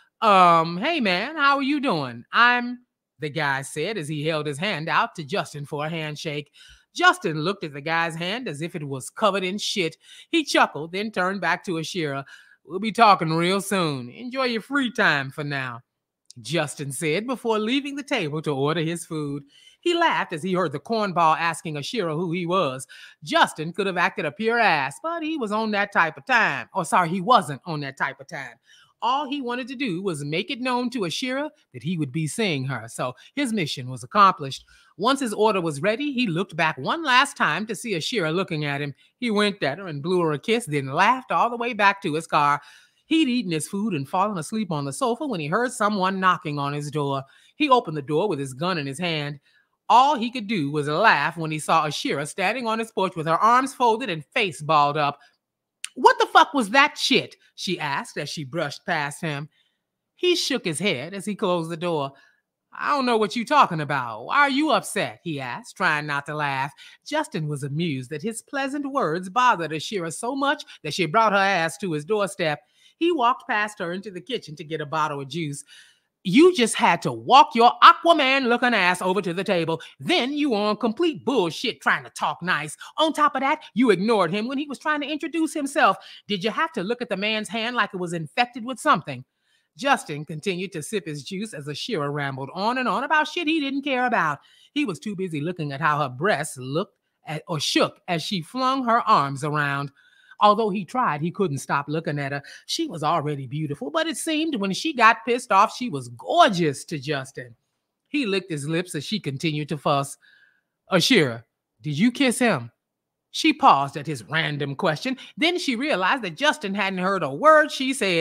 Um, "Hey, man, how are you doing?" I'm, the guy said as he held his hand out to Justin for a handshake. Justin looked at the guy's hand as if it was covered in shit. He chuckled, then turned back to Ashira. "We'll be talking real soon. Enjoy your free time for now," Justin said before leaving the table to order his food. He laughed as he heard the cornball asking Ashira who he was. Justin could have acted a pure ass, but he was on that type of time. Or sorry, he wasn't on that type of time. All he wanted to do was make it known to Ashira that he would be seeing her, so his mission was accomplished. Once his order was ready, he looked back one last time to see Ashira looking at him. He winked at her and blew her a kiss, then laughed all the way back to his car. He'd eaten his food and fallen asleep on the sofa when he heard someone knocking on his door. He opened the door with his gun in his hand. All he could do was laugh when he saw Ashira standing on his porch with her arms folded and face balled up. "What the fuck was that shit?" she asked as she brushed past him. He shook his head as he closed the door. "I don't know what you're talking about. Why are you upset?" he asked, trying not to laugh. Justin was amused that his pleasant words bothered Ashira so much that she brought her ass to his doorstep. He walked past her into the kitchen to get a bottle of juice. "You just had to walk your Aquaman-looking ass over to the table. Then you were on complete bullshit trying to talk nice. On top of that, you ignored him when he was trying to introduce himself. Did you have to look at the man's hand like it was infected with something?" Justin continued to sip his juice as Ashira rambled on and on about shit he didn't care about. He was too busy looking at how her breasts looked at, or shook as she flung her arms around. Although he tried, he couldn't stop looking at her. She was already beautiful, but it seemed when she got pissed off, she was gorgeous to Justin. He licked his lips as she continued to fuss. "Ashira, did you kiss him?" She paused at his random question. Then she realized that Justin hadn't heard a word she said.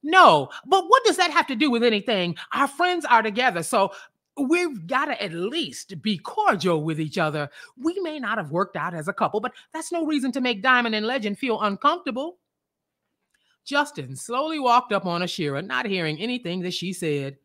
No, but what does that have to do with anything? Our friends are together, so we've got to at least be cordial with each other. We may not have worked out as a couple, but that's no reason to make Diamond and Legend feel uncomfortable. Justin slowly walked up on Ashira, not hearing anything that she said.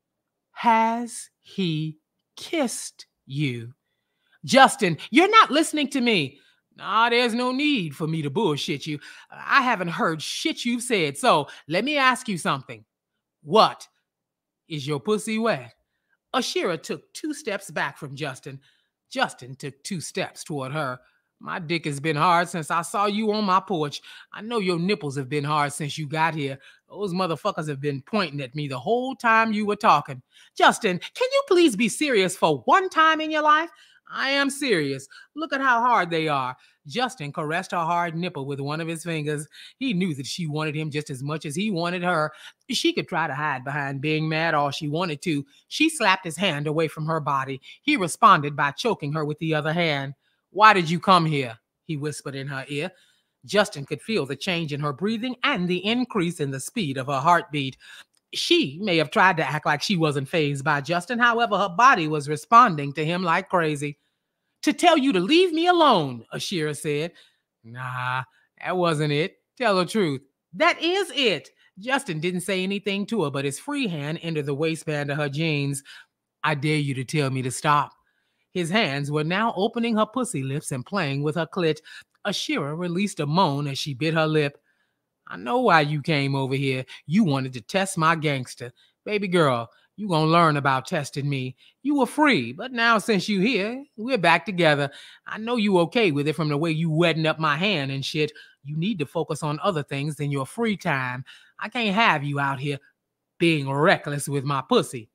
Has he kissed you? Justin, you're not listening to me. Nah, there's no need for me to bullshit you. I haven't heard shit you've said, so let me ask you something. What? Is your pussy wet? Ashira took two steps back from Justin. Justin took two steps toward her. My dick has been hard since I saw you on my porch. I know your nipples have been hard since you got here. Those motherfuckers have been pointing at me the whole time you were talking. Justin, can you please be serious for one time in your life? I am serious. Look at how hard they are. Justin caressed her hard nipple with one of his fingers. He knew that she wanted him just as much as he wanted her. She could try to hide behind being mad all she wanted to. She slapped his hand away from her body. He responded by choking her with the other hand. Why did you come here? He whispered in her ear. Justin could feel the change in her breathing and the increase in the speed of her heartbeat. She may have tried to act like she wasn't fazed by Justin. However, her body was responding to him like crazy. To tell you to leave me alone, Ashira said. Nah, that wasn't it. Tell the truth. That is it. Justin didn't say anything to her, but his free hand entered the waistband of her jeans. I dare you to tell me to stop. His hands were now opening her pussy lips and playing with her clit. Ashira released a moan as she bit her lip. I know why you came over here. You wanted to test my gangster. Baby girl, you gonna learn about testing me. You were free, but now since you here, we're back together. I know you okay with it from the way you wetting up my hand and shit. You need to focus on other things than your free time. I can't have you out here being reckless with my pussy.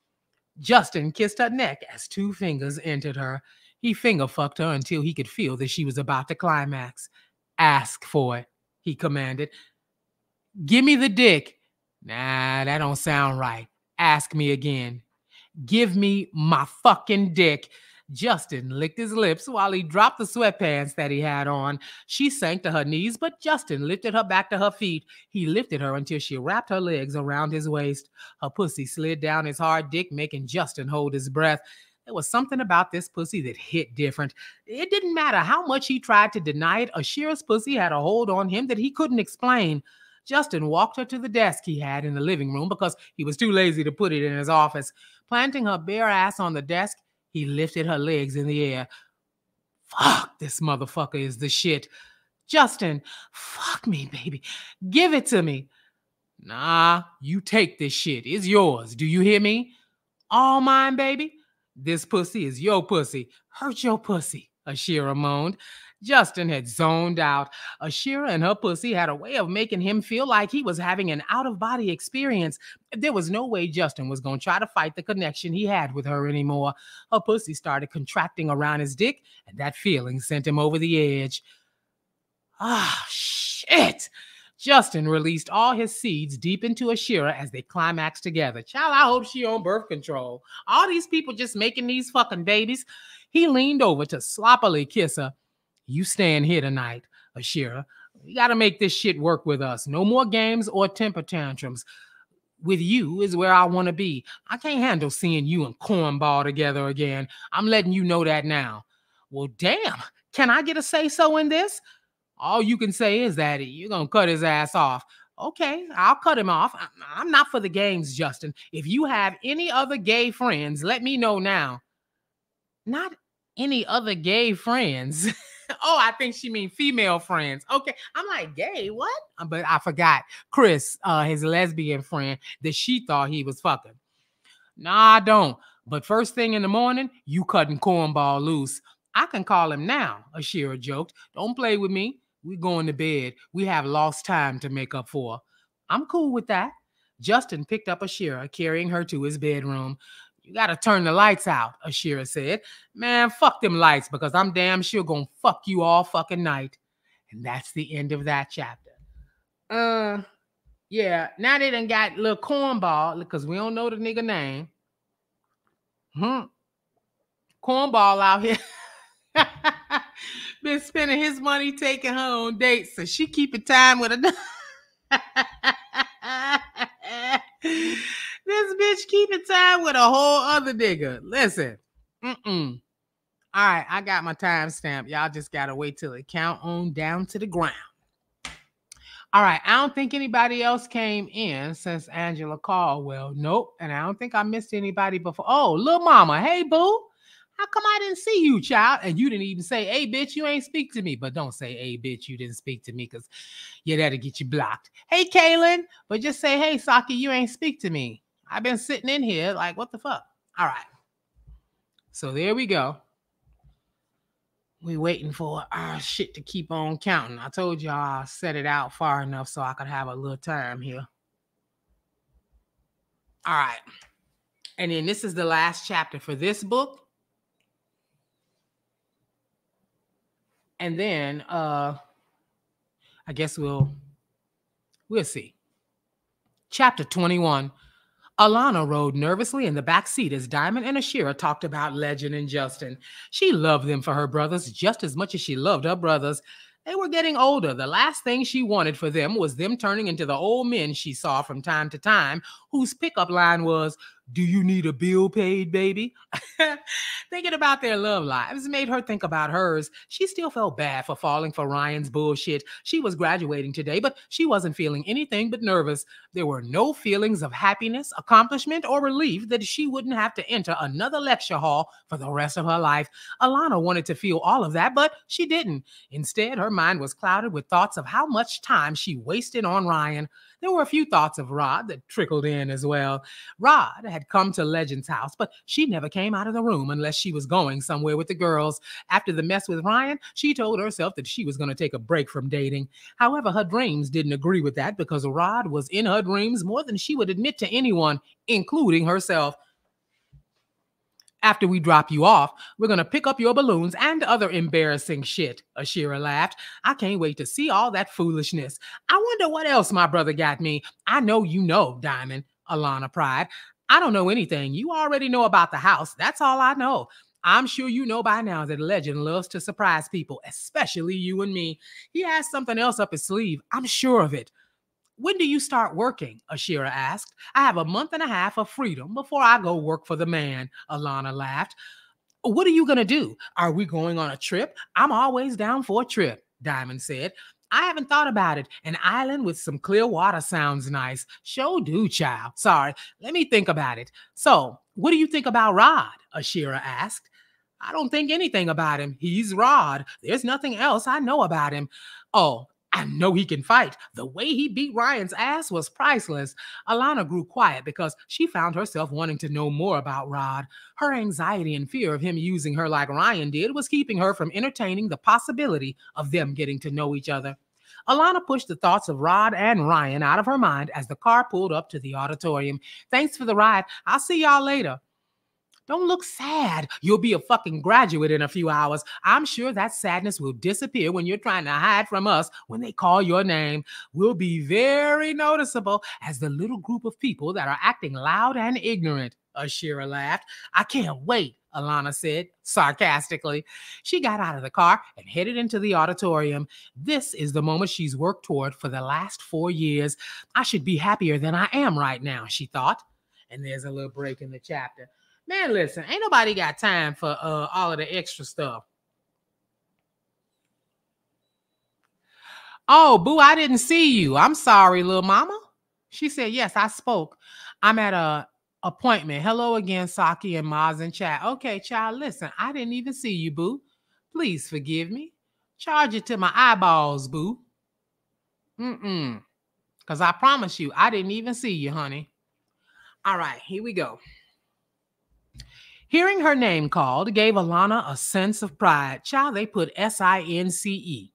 Justin kissed her neck as two fingers entered her. He finger fucked her until he could feel that she was about to climax. Ask for it, he commanded. Give me the dick. Nah, that don't sound right. Ask me again. Give me my fucking dick. Justin licked his lips while he dropped the sweatpants that he had on. She sank to her knees, but Justin lifted her back to her feet. He lifted her until she wrapped her legs around his waist. Her pussy slid down his hard dick, making Justin hold his breath. There was something about this pussy that hit different. It didn't matter how much he tried to deny it. Ashira's pussy had a hold on him that he couldn't explain. Justin walked her to the desk he had in the living room because he was too lazy to put it in his office. Planting her bare ass on the desk, he lifted her legs in the air. Fuck, this motherfucker is the shit. Justin, fuck me, baby. Give it to me. Nah, you take this shit. It's yours. Do you hear me? All mine, baby. This pussy is your pussy. Hurt your pussy, Ashira moaned. Justin had zoned out. Ashira and her pussy had a way of making him feel like he was having an out-of-body experience. There was no way Justin was going to try to fight the connection he had with her anymore. Her pussy started contracting around his dick, and that feeling sent him over the edge. Ah, shit! Justin released all his seeds deep into Ashira as they climaxed together. Child, I hope she on birth control. All these people just making these fucking babies. He leaned over to sloppily kiss her. You staying here tonight, Ashira. We gotta make this shit work with us. No more games or temper tantrums. With you is where I want to be. I can't handle seeing you and Cornball together again. I'm letting you know that now. Well, damn. Can I get a say-so in this? All you can say is that you're gonna cut his ass off. Okay, I'll cut him off. I'm not for the games, Justin. If you have any other gay friends, let me know now. Not any other gay friends. Oh, I think she means female friends. Okay, I'm like, gay, what? But I forgot Chris, uh, his lesbian friend, that she thought he was fucking. Nah, I don't. But first thing in the morning, you cutting Cornball loose. I can call him now, Ashira joked. Don't play with me. We going to bed. We have lost time to make up for. I'm cool with that. Justin picked up Ashira, carrying her to his bedroom. You gotta turn the lights out, Ashira said. Man, fuck them lights because I'm damn sure gonna fuck you all fucking night. And that's the end of that chapter. Uh, yeah, now they done got little Cornball because we don't know the nigga name. Hmm. Cornball out here. Been spending his money taking her on dates, so she keeping time with a This bitch keeping time with a whole other nigga. Listen. Mm-mm. All right, I got my timestamp. Y'all just got to wait till it count on down to the ground. All right, I don't think anybody else came in since Angela Caldwell. Nope, and I don't think I missed anybody before. Oh, little mama, hey, boo. How come I didn't see you, child? And you didn't even say, hey, bitch, you ain't speak to me. But don't say, hey, bitch, you didn't speak to me because, yeah, that'll get you blocked. Hey, Kaylin, but just say, hey, Saki, you ain't speak to me. I've been sitting in here like, what the fuck? All right. So there we go. We waiting for our shit to keep on counting. I told y'all I set it out far enough so I could have a little time here. All right. And then this is the last chapter for this book. And then uh I guess we'll we'll see. Chapter twenty-one. Alana rode nervously in the back seat as Diamond and Ashira talked about Legend and Justin. She loved them for her brothers just as much as she loved her brothers. They were getting older. The last thing she wanted for them was them turning into the old men she saw from time to time, whose pickup line was, do you need a bill paid, baby? Thinking about their love lives made her think about hers. She still felt bad for falling for Ryan's bullshit. She was graduating today, but she wasn't feeling anything but nervous. There were no feelings of happiness, accomplishment, or relief that she wouldn't have to enter another lecture hall for the rest of her life. Alana wanted to feel all of that, but she didn't. Instead, her mind was clouded with thoughts of how much time she wasted on Ryan. There were a few thoughts of Rod that trickled in as well. Rod had come to Legend's house, but she never came out of the room unless she was going somewhere with the girls. After the mess with Ryan, she told herself that she was going to take a break from dating. However, her dreams didn't agree with that because Rod was in her dreams more than she would admit to anyone, including herself. After we drop you off, we're going to pick up your balloons and other embarrassing shit, Ashira laughed. I can't wait to see all that foolishness. I wonder what else my brother got me. I know you know, Diamond, Alana cried. I don't know anything. You already know about the house. That's all I know. I'm sure you know by now that Legend loves to surprise people, especially you and me. He has something else up his sleeve. I'm sure of it. When do you start working? Ashira asked. I have a month and a half of freedom before I go work for the man, Alana laughed. What are you going to do? Are we going on a trip? I'm always down for a trip, Diamond said. I haven't thought about it. An island with some clear water sounds nice. Sure do, child. Sorry, let me think about it. So, what do you think about Rod? Ashira asked. I don't think anything about him. He's Rod. There's nothing else I know about him. Oh, I know he can fight. The way he beat Ryan's ass was priceless. Alana grew quiet because she found herself wanting to know more about Rod. Her anxiety and fear of him using her like Ryan did was keeping her from entertaining the possibility of them getting to know each other. Alana pushed the thoughts of Rod and Ryan out of her mind as the car pulled up to the auditorium. Thanks for the ride. I'll see y'all later. Don't look sad. You'll be a fucking graduate in a few hours. I'm sure that sadness will disappear when you're trying to hide from us when they call your name. We'll be very noticeable as the little group of people that are acting loud and ignorant, Ashira laughed. I can't wait, Alana said sarcastically. She got out of the car and headed into the auditorium. This is the moment she's worked toward for the last four years. I should be happier than I am right now, she thought. And there's a little break in the chapter. Man, listen, ain't nobody got time for uh, all of the extra stuff. Oh, boo, I didn't see you. I'm sorry, little mama. She said, yes, I spoke. I'm at a appointment. Hello again, Saki and Maz and chat. Okay, child, listen, I didn't even see you, boo. Please forgive me. Charge it to my eyeballs, boo. Mm-mm. Because I promise you, I didn't even see you, honey. All right, here we go. Hearing her name called gave Alana a sense of pride. Child, they put S I N C E.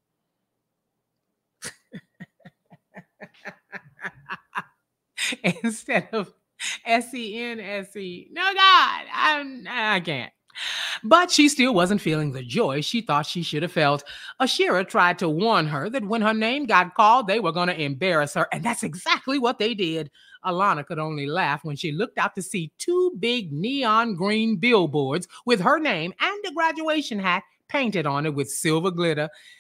Instead of S E N S E. No, God, I'm, I can't. But she still wasn't feeling the joy she thought she should have felt. Ashira tried to warn her that when her name got called, they were going to embarrass her, and that's exactly what they did. Alana could only laugh when she looked out to see two big neon green billboards with her name and a graduation hat painted on it with silver glitter.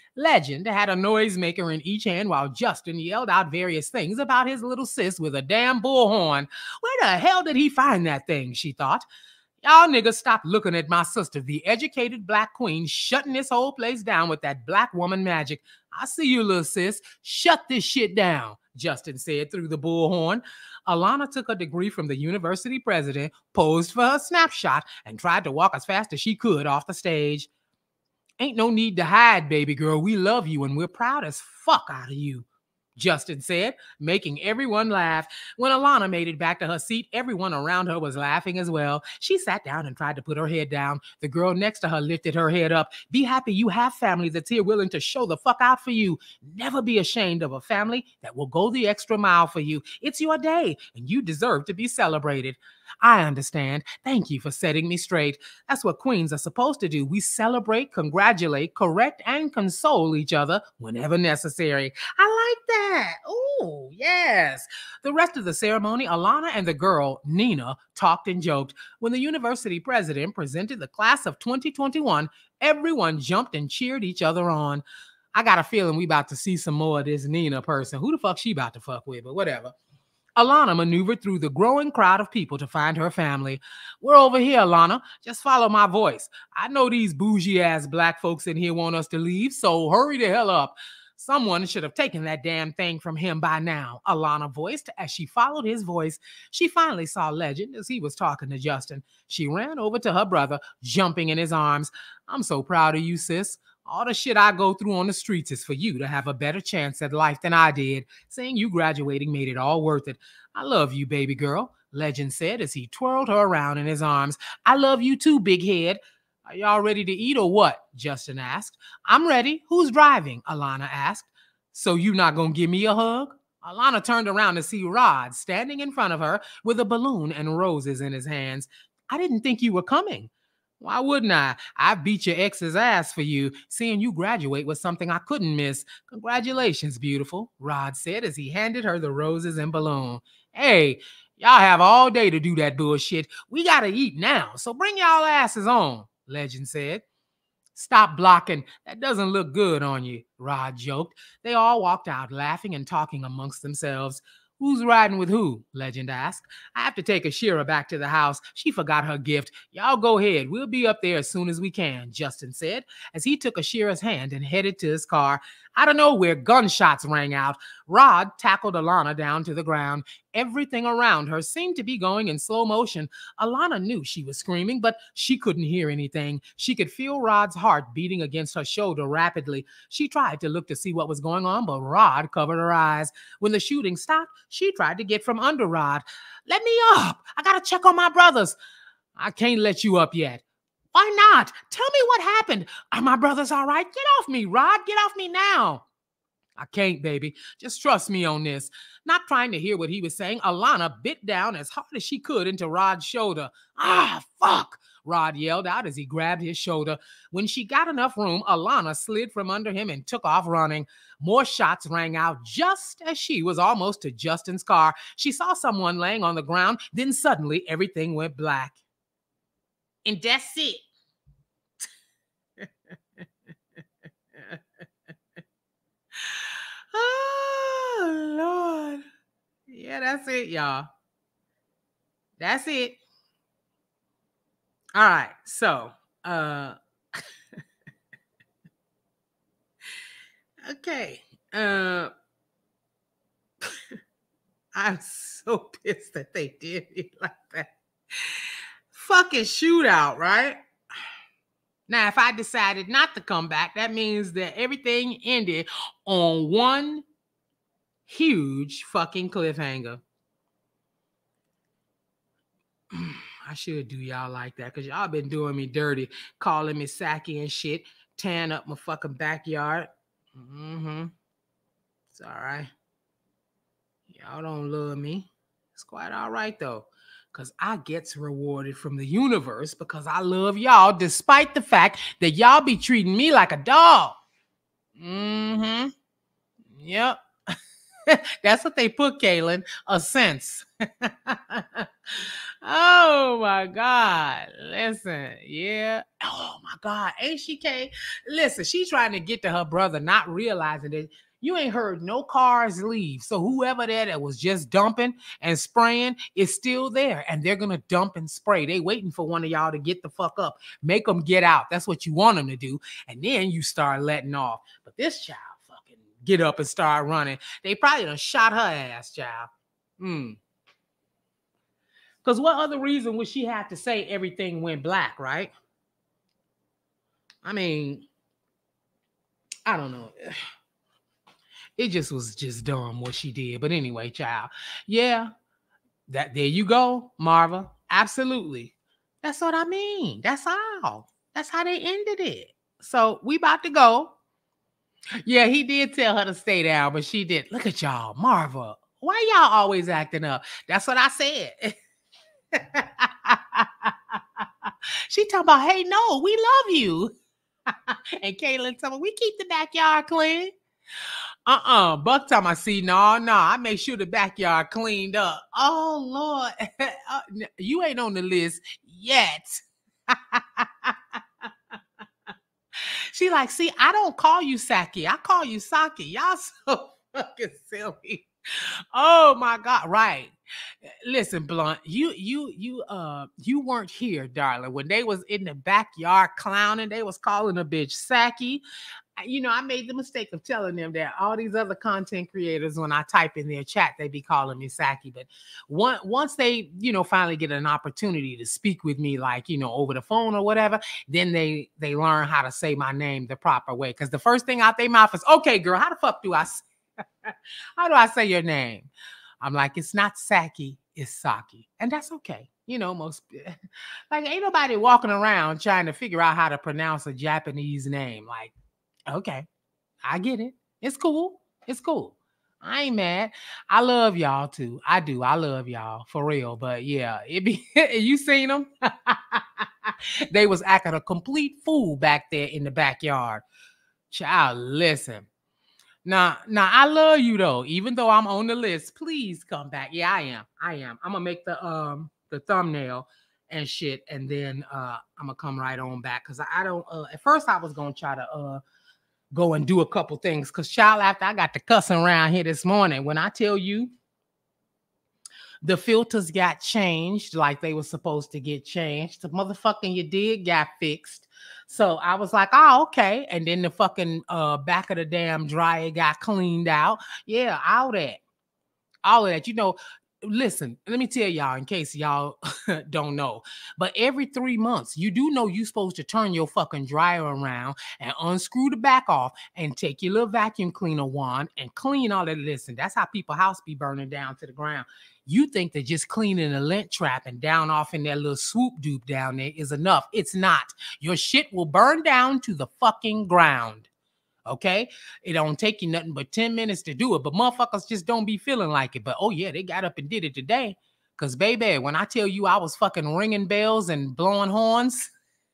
Legend had a noisemaker in each hand while Justin yelled out various things about his little sis with a damn bullhorn. Where the hell did he find that thing, she thought. Y'all niggas stop looking at my sister, the educated black queen, shutting this whole place down with that black woman magic. I see you, little sis. Shut this shit down, Justin said through the bullhorn. Alana took a degree from the university president, posed for her snapshot, and tried to walk as fast as she could off the stage. Ain't no need to hide, baby girl. We love you and we're proud as fuck out of you, Justin said, making everyone laugh. When Alana made it back to her seat, everyone around her was laughing as well. She sat down and tried to put her head down. The girl next to her lifted her head up. Be happy you have family that's here willing to show the fuck out for you. Never be ashamed of a family that will go the extra mile for you. It's your day, and you deserve to be celebrated. I understand. Thank you for setting me straight. That's what queens are supposed to do. We celebrate, congratulate, correct, and console each other whenever necessary. I like that. Oh, yes. The rest of the ceremony, Alana and the girl, Nina, talked and joked. When the university president presented the class of twenty twenty-one, everyone jumped and cheered each other on. I got a feeling we about to see some more of this Nina person. Who the fuck she about to fuck with, but whatever. Alana maneuvered through the growing crowd of people to find her family. We're over here, Alana. Just follow my voice. I know these bougie-ass black folks in here want us to leave, so hurry the hell up. Someone should have taken that damn thing from him by now, Alana voiced as she followed his voice. She finally saw Legend as he was talking to Justin. She ran over to her brother, jumping in his arms. I'm so proud of you, sis. All the shit I go through on the streets is for you to have a better chance at life than I did. Saying you graduating made it all worth it. I love you, baby girl, Legend said as he twirled her around in his arms. I love you too, big head. Are y'all ready to eat or what? Justin asked. I'm ready. Who's driving? Alana asked. So you not gonna give me a hug? Alana turned around to see Rod standing in front of her with a balloon and roses in his hands. I didn't think you were coming. Why wouldn't I? I beat your ex's ass for you. Seeing you graduate was something I couldn't miss. Congratulations, beautiful, Rod said as he handed her the roses and balloon. Hey, y'all have all day to do that bullshit. We gotta eat now, so bring y'all asses on, Legend said. Stop blocking. That doesn't look good on you, Rod joked. They all walked out laughing and talking amongst themselves. Who's riding with who? Legend asked. I have to take Ashira back to the house. She forgot her gift. Y'all go ahead. We'll be up there as soon as we can, Justin said, as he took Ashira's hand and headed to his car. Out of nowhere, gunshots rang out. Rod tackled Alana down to the ground. Everything around her seemed to be going in slow motion. Alana knew she was screaming, but she couldn't hear anything. She could feel Rod's heart beating against her shoulder rapidly. She tried to look to see what was going on, but Rod covered her eyes. When the shooting stopped, she tried to get from under Rod. Let me up. I gotta check on my brothers. I can't let you up yet. Why not? Tell me what happened. Are my brothers all right? Get off me, Rod. Get off me now. I can't, baby. Just trust me on this. Not trying to hear what he was saying, Alana bit down as hard as she could into Rod's shoulder. Ah, fuck, Rod yelled out as he grabbed his shoulder. When she got enough room, Alana slid from under him and took off running. More shots rang out just as she was almost to Justin's car. She saw someone laying on the ground. Then suddenly everything went black. And that's it. Oh, Lord. Yeah, that's it, y'all. That's it. All right, so, uh, okay. Uh, I'm so pissed that they did it like that. Fucking shootout, right? Now, if I decided not to come back, that means that everything ended on one huge fucking cliffhanger. I should do y'all like that because y'all been doing me dirty, calling me Saki and shit, tearing up my fucking backyard. Mm-hmm. It's all right. Y'all don't love me. It's quite all right, though. Because I gets rewarded from the universe because I love y'all despite the fact that y'all be treating me like a dog. Mm-hmm. Yep. That's what they put, Kaylin. A sense. Oh, my God. Listen. Yeah. Oh, my God, ain't she Kay? Listen, she's trying to get to her brother, not realizing that you ain't heard no cars leave. So whoever there that was just dumping and spraying is still there. And they're going to dump and spray. They waiting for one of y'all to get the fuck up. Make them get out. That's what you want them to do. And then you start letting off. But this child fucking get up and start running. They probably done shot her ass, child. Hmm. Because what other reason would she have to say everything went black, right? I mean, I don't know. It just was just dumb what she did. But anyway, child. Yeah, that there you go, Marva. Absolutely. That's what I mean. That's all. That's how they ended it. So we about to go. Yeah, he did tell her to stay down, but she did. Look at y'all, Marva. Why y'all always acting up? That's what I said. She talking about, hey, no, we love you. And Caitlin talking about, we keep the backyard clean. Uh-uh. Buck talking about, see, no, no, I make sure the backyard cleaned up. Oh, Lord. You ain't on the list yet. She like, see, I don't call you Saki. I call you Saki. Y'all so fucking silly. Oh my God. Right. Listen, Blunt, you you you uh you weren't here, darling. When they was in the backyard clowning, they was calling a bitch Saki. You know, I made the mistake of telling them that all these other content creators, when I type in their chat, they be calling me Saki. But one, once they, you know, finally get an opportunity to speak with me, like, you know, over the phone or whatever, then they they learn how to say my name the proper way. Because the first thing out their mouth is, okay, girl, how the fuck do I say, how do I say your name? I'm like, it's not Saki, it's Saki. And that's okay. You know, most, like, ain't nobody walking around trying to figure out how to pronounce a Japanese name. Like, okay, I get it. It's cool. It's cool. I ain't mad. I love y'all too. I do. I love y'all for real. But yeah, it be you seen them? They was acting a complete fool back there in the backyard. Child, listen. Now, now I love you though. Even though I'm on the list, please come back. Yeah, I am. I am. I'm gonna make the um the thumbnail and shit, and then uh I'm gonna come right on back because I, I don't. Uh, at first, I was gonna try to uh. go and do a couple things. Because, child, after I got the cussing around here this morning, when I tell you the filters got changed like they were supposed to get changed, the motherfucking you did got fixed. So I was like, oh, okay. And then the fucking uh, back of the damn dryer got cleaned out. Yeah, all that. All of that. You know, listen, let me tell y'all in case y'all don't know, but every three months, you do know you're supposed to turn your fucking dryer around and unscrew the back off and take your little vacuum cleaner wand and clean all that. Listen, that's how people's house be burning down to the ground. You think that just cleaning a lint trap and down off in that little swoop doop down there is enough. It's not. Your shit will burn down to the fucking ground. Okay, it don't take you nothing but ten minutes to do it, but motherfuckers just don't be feeling like it. But oh yeah, they got up and did it today. Cause baby, when I tell you I was fucking ringing bells and blowing horns,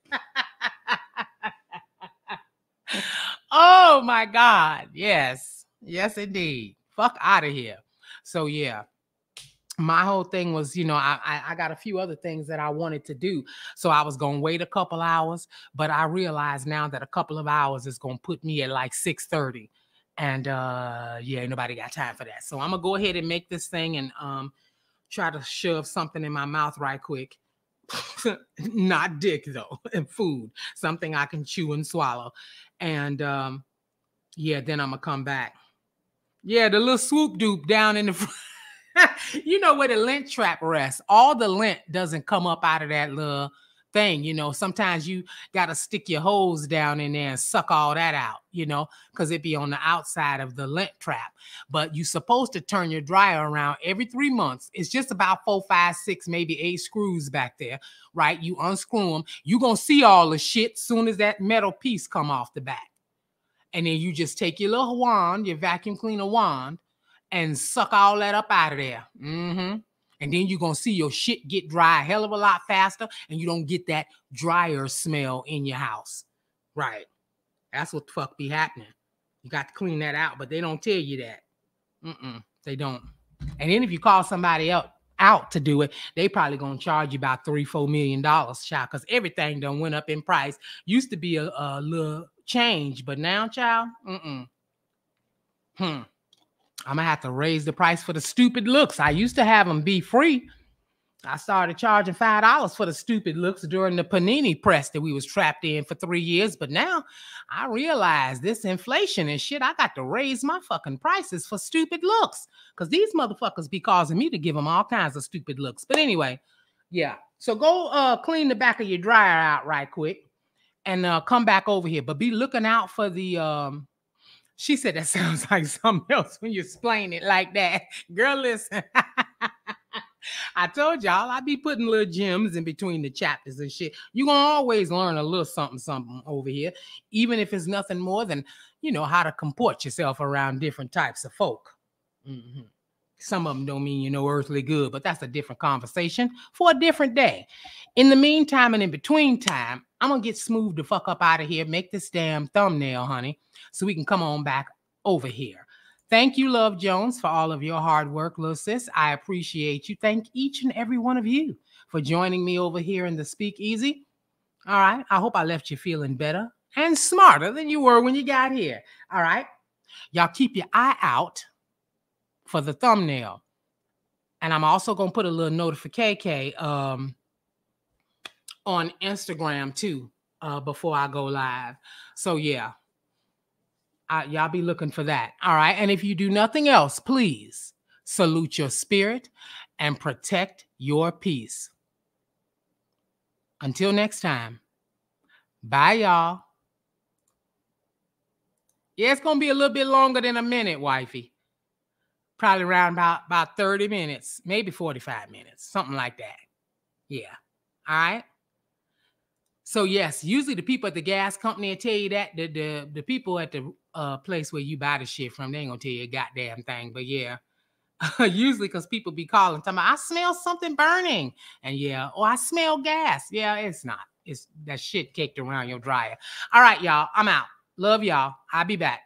oh my God, yes, yes indeed. Fuck out of here. So yeah. My whole thing was, you know, I, I I got a few other things that I wanted to do. So I was going to wait a couple hours, but I realized now that a couple of hours is going to put me at like six thirty. And uh, yeah, ain't nobody got time for that. So I'm going to go ahead and make this thing and um, try to shove something in my mouth right quick. Not dick though, and food, something I can chew and swallow. And um, yeah, then I'm going to come back. Yeah, the little swoop doop down in the front. You know where the lint trap rests. All the lint doesn't come up out of that little thing. You know, sometimes you got to stick your hose down in there and suck all that out, you know, because it be on the outside of the lint trap. But you're supposed to turn your dryer around every three months. It's just about four, five, six, maybe eight screws back there, right? You unscrew them. You're going to see all the shit soon as that metal piece come off the back. And then you just take your little wand, your vacuum cleaner wand, and suck all that up out of there. Mm-hmm. And then you're going to see your shit get dry a hell of a lot faster, and you don't get that dryer smell in your house. Right. That's what the fuck be happening. You got to clean that out, but they don't tell you that. Mm-mm, they don't. And then if you call somebody else, out to do it, they probably gonna charge you about three, four million dollars, child, because everything done went up in price. Used to be a, a little change, but now, child, mm-mm. Hmm. I'm gonna have to raise the price for the stupid looks. I used to have them be free. I started charging five dollars for the stupid looks during the panini press that we was trapped in for three years. But now I realize this inflation and shit, I got to raise my fucking prices for stupid looks because these motherfuckers be causing me to give them all kinds of stupid looks. But anyway, yeah. So go uh, clean the back of your dryer out right quick and uh, come back over here. But be looking out for the... Um, she said that sounds like something else when you explain it like that. Girl, listen. I told y'all I be putting little gems in between the chapters and shit. You're going to always learn a little something, something over here, even if it's nothing more than, you know, how to comport yourself around different types of folk. Mm-hmm. Some of them don't mean you know earthly good, but that's a different conversation for a different day. In the meantime and in between time, I'm going to get smooth the fuck up out of here, make this damn thumbnail, honey, so we can come on back over here. Thank you, Love Jones, for all of your hard work, little sis. I appreciate you. Thank each and every one of you for joining me over here in the Speakeasy. All right. I hope I left you feeling better and smarter than you were when you got here. All right. Y'all keep your eye out for the thumbnail. And I'm also going to put a little notification um, on Instagram, too, uh, before I go live. So, yeah. Uh, y'all be looking for that. All right. And if you do nothing else, please salute your spirit and protect your peace. Until next time. Bye, y'all. Yeah, it's going to be a little bit longer than a minute, wifey. Probably around about, about thirty minutes, maybe forty-five minutes, something like that. Yeah. All right. So, yes, usually the people at the gas company will tell you that. The, the, the people at the uh, place where you buy the shit from, they ain't going to tell you a goddamn thing. But, yeah, usually because people be calling, talking about, I smell something burning. And, yeah, oh, I smell gas. Yeah, it's not. It's that shit caked around your dryer. All right, y'all, I'm out. Love y'all. I'll be back.